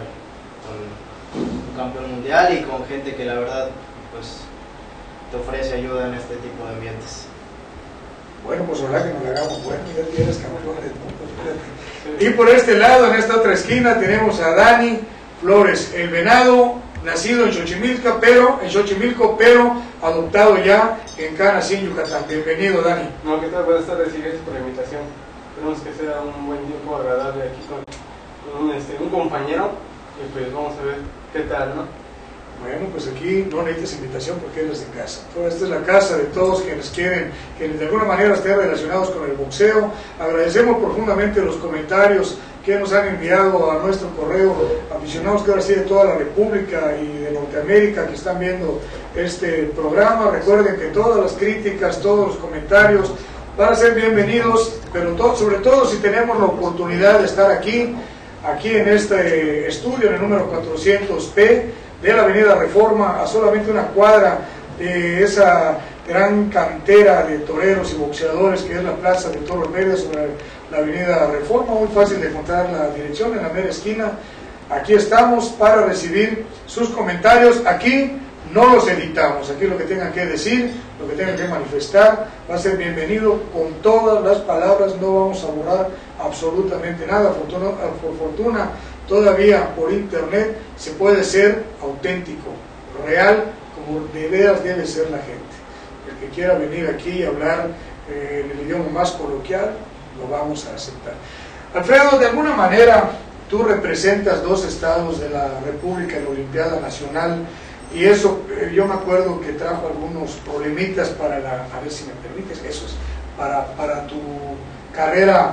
con un campeón mundial y con gente que la verdad pues te ofrece ayuda en este tipo de ambientes. Bueno, pues ojalá que nos la hagamos bueno, ya tienes campeón del mundo. Y por este lado, en esta otra esquina, tenemos a Dani Flores, el Venado, nacido en Xochimilco, pero, en Xochimilco, pero adoptado ya en Canacín, Yucatán. Bienvenido, Dani. No, ¿qué tal? Buenas tardes y gracias por la invitación. Esperemos que sea un buen tiempo agradable aquí con, con un, este, un compañero y pues vamos a ver qué tal, ¿no? Bueno, pues aquí no necesitas invitación porque eres de casa. Toda esta es la casa de todos quienes quieren, quienes de alguna manera estén relacionados con el boxeo. Agradecemos profundamente los comentarios que nos han enviado a nuestro correo, aficionados que ahora sí de toda la República y de Norteamérica que están viendo este programa. Recuerden que todas las críticas, todos los comentarios van a ser bienvenidos, pero todo, sobre todo si tenemos la oportunidad de estar aquí, aquí en este estudio, en el número cuatrocientos P, de la Avenida Reforma, a solamente una cuadra de esa gran cantera de toreros y boxeadores que es la Plaza de Toros Mérida sobre la Avenida Reforma. Muy fácil de encontrar la dirección, en la mera esquina. Aquí estamos para recibir sus comentarios. Aquí no los editamos, aquí lo que tengan que decir, lo que tengan que manifestar va a ser bienvenido con todas las palabras, no vamos a borrar absolutamente nada. Fortuna, por fortuna todavía por internet se puede ser auténtico, real, como de veras debe ser la gente. El que quiera venir aquí y hablar eh, en el idioma más coloquial, lo vamos a aceptar. Alfredo, de alguna manera tú representas dos estados de la República en la Olimpiada Nacional y eso eh, yo me acuerdo que trajo algunos problemitas para la, a ver si me permites, eso es, para, para tu carrera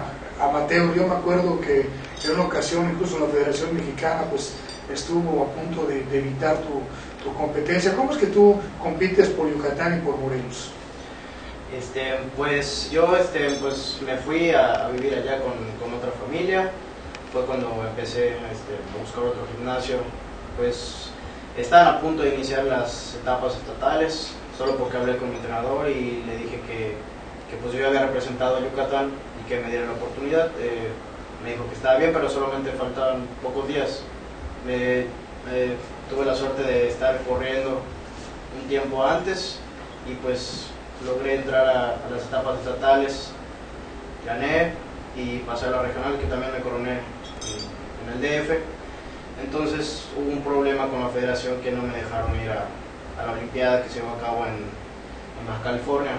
amateur. Yo me acuerdo que en una ocasión incluso la Federación Mexicana pues estuvo a punto de, de evitar tu, tu competencia. ¿Cómo es que tú compites por Yucatán y por Morelos? Este, pues yo este, pues, me fui a, a vivir allá con, con otra familia. Fue cuando empecé este, a buscar otro gimnasio. Pues estaban a punto de iniciar las etapas estatales, solo porque hablé con mi entrenador y le dije que, que pues yo ya había representado a Yucatán y que me diera la oportunidad. Eh, me dijo que estaba bien, pero solamente faltaban pocos días. Me, eh, tuve la suerte de estar corriendo un tiempo antes y pues logré entrar a, a las etapas estatales, gané y pasé a la regional, que también me coroné en, en el D F. Entonces hubo un problema con la federación que no me dejaron ir a, a la Olimpiada que se llevó a cabo en, en Baja California.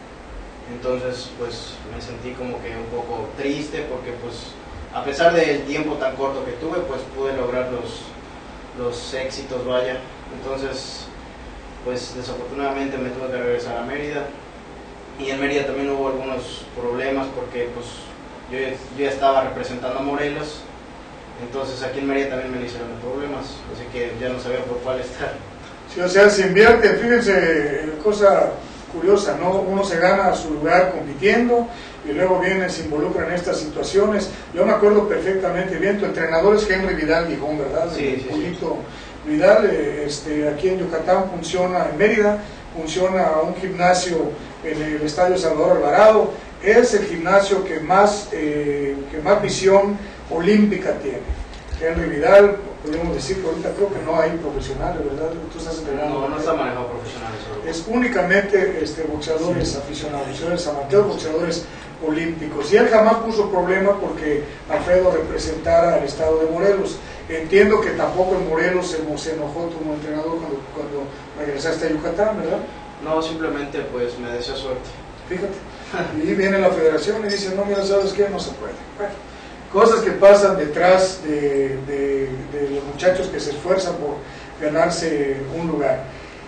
Entonces pues me sentí como que un poco triste porque pues a pesar del tiempo tan corto que tuve pues pude lograr los, los éxitos, vaya. Entonces pues desafortunadamente me tuve que regresar a Mérida y en Mérida también hubo algunos problemas porque pues yo, yo ya estaba representando a Morelos, entonces aquí en Mérida también me le hicieron problemas, así que ya no sabía por cuál estar. Sí, o sea, se invierte, fíjense, cosa curiosa, ¿no? Uno se gana su lugar compitiendo y luego viene, se involucra en estas situaciones. Yo me acuerdo perfectamente bien, tu entrenador es Henry Vidal Gijón, ¿verdad? Sí, sí, sí. Vidal, este, aquí en Yucatán funciona, en Mérida, funciona un gimnasio en el Estadio Salvador Alvarado. Es el gimnasio que más, eh, que más visión olímpica tiene. Henry Vidal, podemos decir que ahorita creo que no hay profesionales, ¿verdad? Tú estás entrenando. No, no está manejado profesionales. Solo. Es únicamente este, boxeadores sí. aficionados, boxeadores amateurs, boxeadores olímpicos. Y él jamás puso problema porque Alfredo representara al estado de Morelos. Entiendo que tampoco en Morelos se, se enojó como entrenador cuando, cuando regresaste a Yucatán, ¿verdad? No, simplemente pues me desea suerte. Fíjate. Y viene la federación y dice, no, mira, ¿sabes qué? No se puede. Bueno, cosas que pasan detrás de, de, de los muchachos que se esfuerzan por ganarse un lugar.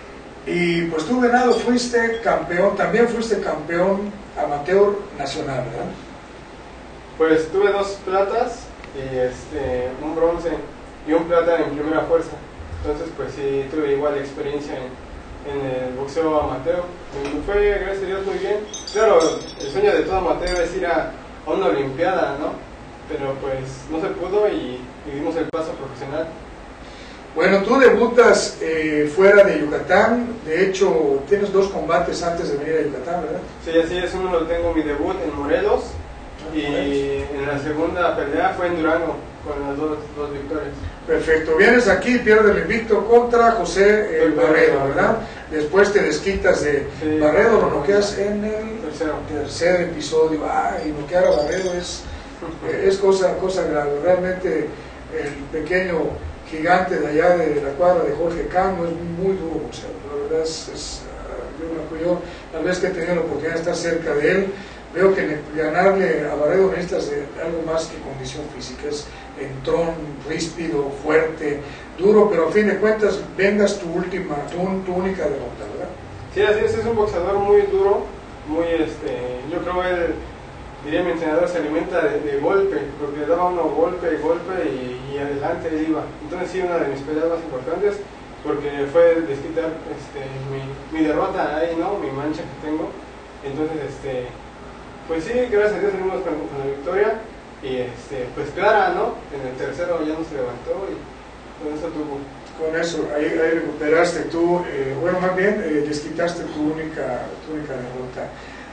Y pues tú, Venado, fuiste campeón, también fuiste campeón amateur nacional, ¿verdad? Pues tuve dos platas y este, un bronce y un plata en primera fuerza. Entonces pues sí, tuve igual experiencia en, en el boxeo amateur. Me fue, gracias a Dios, muy bien. Claro, el sueño de todo amateur es ir a, a una olimpiada, ¿no? Pero pues no se pudo y, y dimos el paso profesional. Bueno, tú debutas eh, fuera de Yucatán, de hecho tienes dos combates antes de venir a Yucatán, ¿verdad? Sí, así es, uno lo tengo mi debut en Morelos y en la segunda pelea fue en Durango con las dos, dos victorias. Perfecto, vienes aquí, pierdes el invicto contra José eh, Barredo, ¿verdad? Después te desquitas de sí, Barredo, lo noqueas en el tercero. tercer episodio. Ay, noquear a Barredo es, es cosa, cosa grave, realmente el pequeño gigante de allá de la cuadra de Jorge Cano es muy duro boxeador, la verdad es, es yo, yo tal vez que he tenido la oportunidad de estar cerca de él, veo que ganarle a Barredo necesitas de algo más que condición física, es entrón, ríspido, fuerte, duro, pero a fin de cuentas vengas tu última, tu, tu única derrota, ¿verdad? Sí, así es, es un boxeador muy duro, muy este, yo creo él, diría mi entrenador, se alimenta de, de golpe, porque daba uno golpe, golpe y, y adelante él iba. Entonces sí, una de mis peleas más importantes, porque fue desquitar este, mi, mi derrota ahí, ¿no? Mi mancha que tengo. Entonces, este, pues sí, gracias a Dios salimos con, con la victoria y este, pues clara, ¿no? En el tercero ya no se levantó y con eso tuvo. Con eso, ahí, ahí recuperaste tú, eh, bueno, más bien eh, desquitaste tu única, tu única derrota.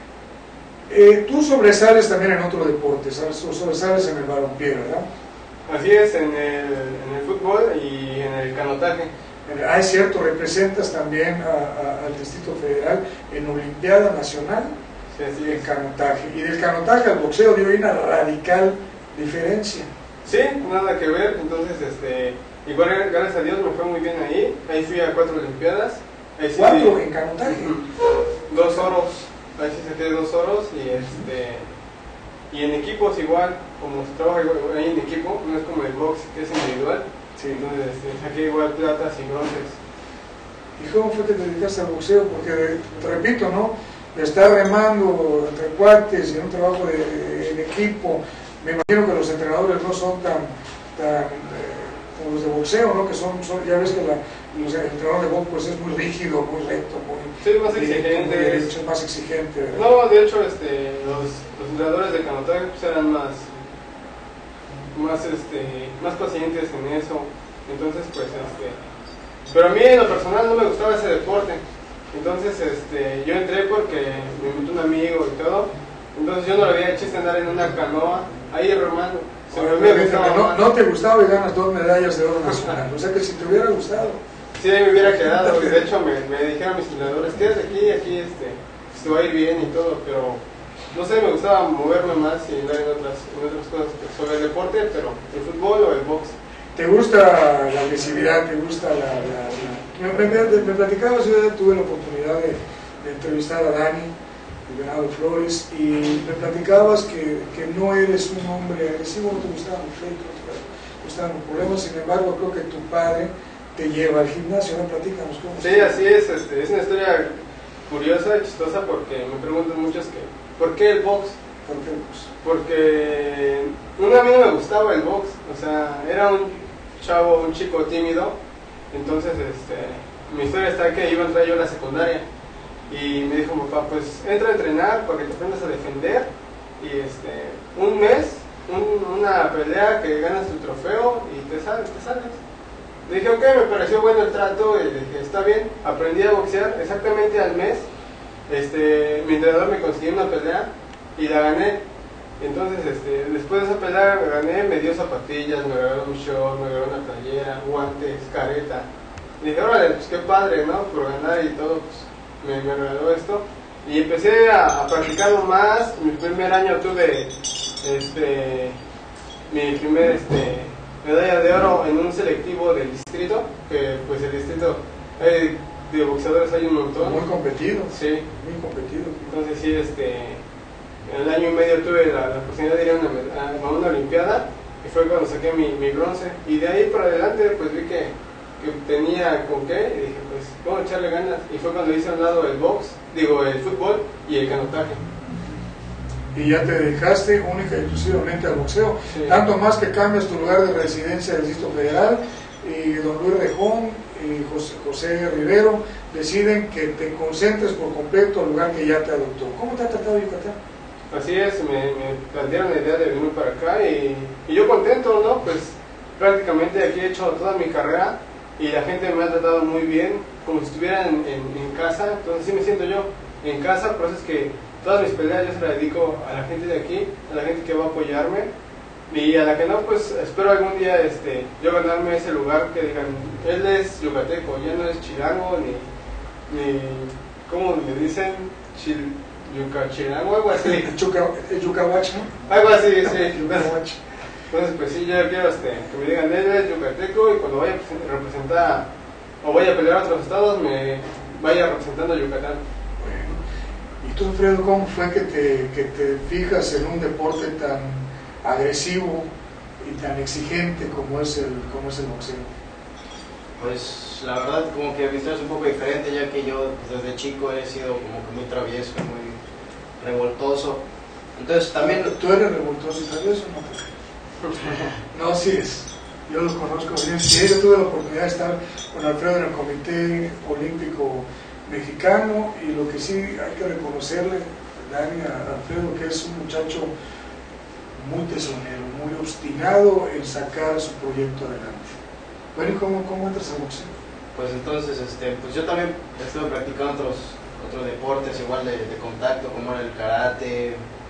Eh, tú sobresales también en otro deporte, ¿sabes? Sobresales en el balompié, ¿verdad? Así es, en el, en el fútbol y en el canotaje. Ah, es cierto, representas también a, a, al Distrito Federal en Olimpiada Nacional, sí, así en es. canotaje. Y del canotaje al boxeo dio una radical diferencia. Sí, nada que ver, entonces, este, igual gracias a Dios me fue muy bien ahí. Ahí fui a cuatro Olimpiadas. Ahí sí, ¿Cuatro en canotaje? Dos oros. Ahí sí saqué dos oros y este y en equipos igual, como se trabaja ahí en equipo, no es como el box que es individual, sí. Entonces este, saqué igual platas y bronces. ¿Y cómo fue que te dedicaste al boxeo? Porque, te repito, ¿no? De estar remando entre cuates y en un trabajo de, de equipo, Me imagino que los entrenadores no son tan, tan eh, como los de boxeo, ¿no? Que son, son ya ves que la, los, el entrenador de box pues, es muy rígido, muy recto, muy, sí, más directo, exigente. muy derecho, más exigente. ¿verdad? No, de hecho, este, los, los entrenadores de canotaje pues, eran más, más, este, más pacientes en eso. Entonces, pues, este, pero a mí en lo personal no me gustaba ese deporte. Entonces, este, yo entré porque me invitó un amigo y todo. Entonces yo no le había chiste andar en una canoa ahí remando. Se me había gustado no, más. no te gustaba y ganas dos medallas de oro nacional. O sea que si te hubiera gustado. Sí, ahí me hubiera quedado. Y de hecho me, me dijeron mis entrenadores, quédate aquí, aquí este, pues, te va a ir bien y todo. Pero no sé, me gustaba moverme más y andar en otras, en otras cosas sobre el deporte, pero el fútbol o el box. ¿Te gusta la agresividad? ¿Te gusta la...? la, la... Me, me, me platicabas, yo tuve la oportunidad de, de entrevistar a Dani, el Venado Flores, y me platicabas que, que no eres un hombre agresivo, no te gustaban los pleitos, no te gustaban los problemas, sin embargo creo que tu padre te lleva al gimnasio, ¿no? Platícanos cómo. Sí, así es, este, es una historia curiosa y chistosa porque me preguntan muchos que, ¿por qué el box? ¿Por qué? Pues, Porque una a mí no me gustaba el box, o sea, era un chavo, un chico tímido, entonces este, mi historia está que iba a entrar yo a la secundaria y me dijo mi papá, pues entra a entrenar para que te aprendas a defender y este, un mes, un, una pelea que ganas tu trofeo y te sales, te sales. Le dije, ok, me pareció bueno el trato y le dije, está bien, aprendí a boxear exactamente al mes, este, mi entrenador me consiguió una pelea y la gané. Entonces, este, después de esa pelea gané, me dio zapatillas, me regaló un short, me regaló una playera, guantes, careta. Y dije, órale, pues qué padre, ¿no? Por ganar y todo, pues me, me regaló esto. Y empecé a, a practicarlo más. Mi primer año tuve este, mi primer este, medalla de oro en un selectivo del distrito, que pues el distrito hay, de boxeadores hay un montón. muy competido. Sí. Muy competido. Entonces sí, este, en el año y medio tuve la, la oportunidad de ir a una, a una olimpiada y fue cuando saqué mi, mi bronce. Y de ahí para adelante pues vi que, que tenía con qué y dije pues vamos a echarle ganas. Y fue cuando hice a un lado el box, digo el fútbol y el canotaje. Y ya te dedicaste única y exclusivamente al boxeo, Sí. tanto más que cambias tu lugar de residencia del Distrito Federal y don Luis Rejón y José, José Rivero deciden que te concentres por completo al lugar que ya te adoptó. ¿Cómo te ha tratado Yucatán? Así es, me, me plantearon la idea de venir para acá y, y yo contento, ¿no? Pues prácticamente aquí he hecho toda mi carrera y la gente me ha tratado muy bien, como si estuviera en, en, en casa, entonces sí me siento yo en casa, por eso es que todas mis peleas yo se las dedico a la gente de aquí, a la gente que va a apoyarme y a la que no, pues espero algún día este, yo ganarme ese lugar que digan, él es yucateco, ya no es chilango ni, ni ¿cómo le dicen? Chil, yucachilango, algo así. El Chuca- el Yucahuacho, ¿no? Algo así, sí. El Yucahuacho. Entonces, pues sí, yo quiero este, que me digan, él es yucateco y cuando vaya a representar o vaya a pelear a otros estados, me vaya representando a Yucatán. Bueno, ¿y tú, Alfredo, cómo fue que te, que te fijas en un deporte tan agresivo y tan exigente como es el, como es el boxeo? Pues la verdad como que mi historia es un poco diferente, ya que yo pues, desde chico he sido como que muy travieso, muy revoltoso. Entonces también... ¿Tú eres revoltoso y travieso o no? No, sí es. Yo los conozco bien. Sí, yo tuve la oportunidad de estar con Alfredo en el Comité Olímpico Mexicano y lo que sí hay que reconocerle, Dani, a Alfredo, que es un muchacho muy tesonero, muy obstinado en sacar su proyecto adelante. Bueno, ¿y cómo, cómo entras al boxeo? Pues entonces, este, pues yo también estuve practicando otros, otros deportes igual de, de contacto, como era el karate,